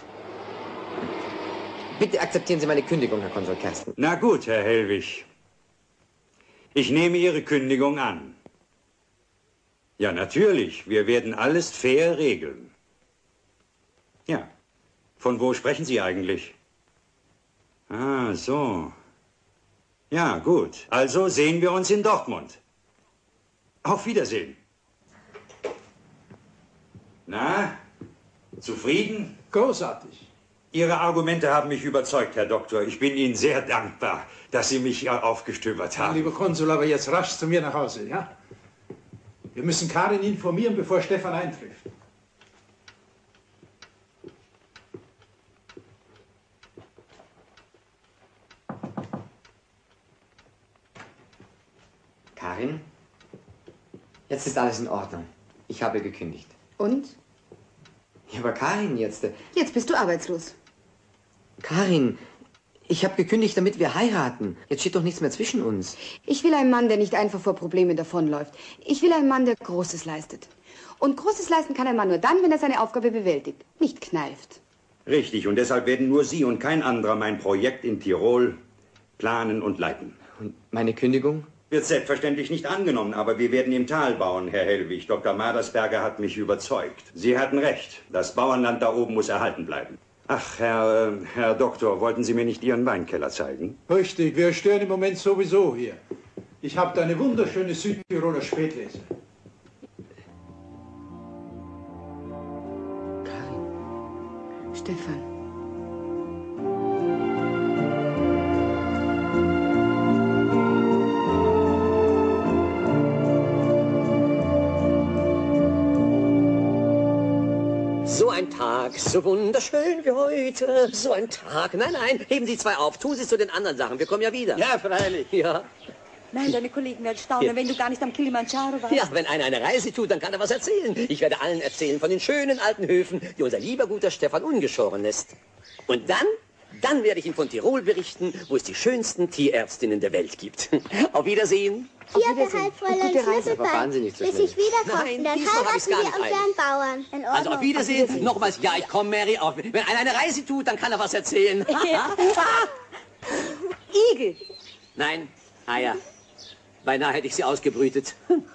Bitte akzeptieren Sie meine Kündigung, Herr Konsul Kersten. Na gut, Herr Hellwig. Ich nehme Ihre Kündigung an. Ja, natürlich. Wir werden alles fair regeln. Ja. Von wo sprechen Sie eigentlich? Ah, so. Ja, gut. Also sehen wir uns in Dortmund. Auf Wiedersehen. Na, zufrieden? Großartig. Ihre Argumente haben mich überzeugt, Herr Doktor. Ich bin Ihnen sehr dankbar, dass Sie mich aufgestöbert haben. Lieber Konsul, aber jetzt rasch zu mir nach Hause, ja? Wir müssen Karin informieren, bevor Stefan eintrifft. Karin? Jetzt ist alles in Ordnung. Ich habe gekündigt. Und? Ja, aber Karin jetzt... Jetzt bist du arbeitslos. Karin, ich habe gekündigt, damit wir heiraten. Jetzt steht doch nichts mehr zwischen uns. Ich will einen Mann, der nicht einfach vor Problemen davonläuft. Ich will einen Mann, der Großes leistet. Und Großes leisten kann ein Mann nur dann, wenn er seine Aufgabe bewältigt, nicht kneift. Richtig, und deshalb werden nur Sie und kein anderer mein Projekt in Tirol planen und leiten. Und meine Kündigung? Wird selbstverständlich nicht angenommen, aber wir werden im Tal bauen, Herr Hellwig. Dr. Madersberger hat mich überzeugt. Sie hatten recht. Das Bauernland da oben muss erhalten bleiben. Ach, Herr Doktor, wollten Sie mir nicht Ihren Weinkeller zeigen? Richtig, wir stören im Moment sowieso hier. Ich habe da eine wunderschöne Südtiroler Spätlese. Stefan. So ein Tag, so wunderschön wie heute. So ein Tag. Nein, nein, heben Sie zwei auf. Tun Sie es zu den anderen Sachen. Wir kommen ja wieder. Ja, freilich. Ja. Nein, deine Kollegen werden staunen, Ja. wenn du gar nicht am Kilimanjaro warst. Ja, wenn einer eine Reise tut, dann kann er was erzählen. Ich werde allen erzählen von den schönen alten Höfen, die unser lieber guter Stefan ungeschoren lässt. Und dann werde ich ihm von Tirol berichten, wo es die schönsten Tierärztinnen der Welt gibt. Auf Wiedersehen. Hier behalt Fräulein Schlüsselbein, wahnsinnig zu bis schnell. ich wiederkomme. Nein, Dann diesmal hab ich's heiraten gar wir nicht unseren Bauern. In Ordnung. Also auf Wiedersehen. Nochmals, ja, ich komme, Mary. Auf. Wenn einer eine Reise tut, dann kann er was erzählen. Igel. Nein, Eier. Beinahe hätte ich sie ausgebrütet.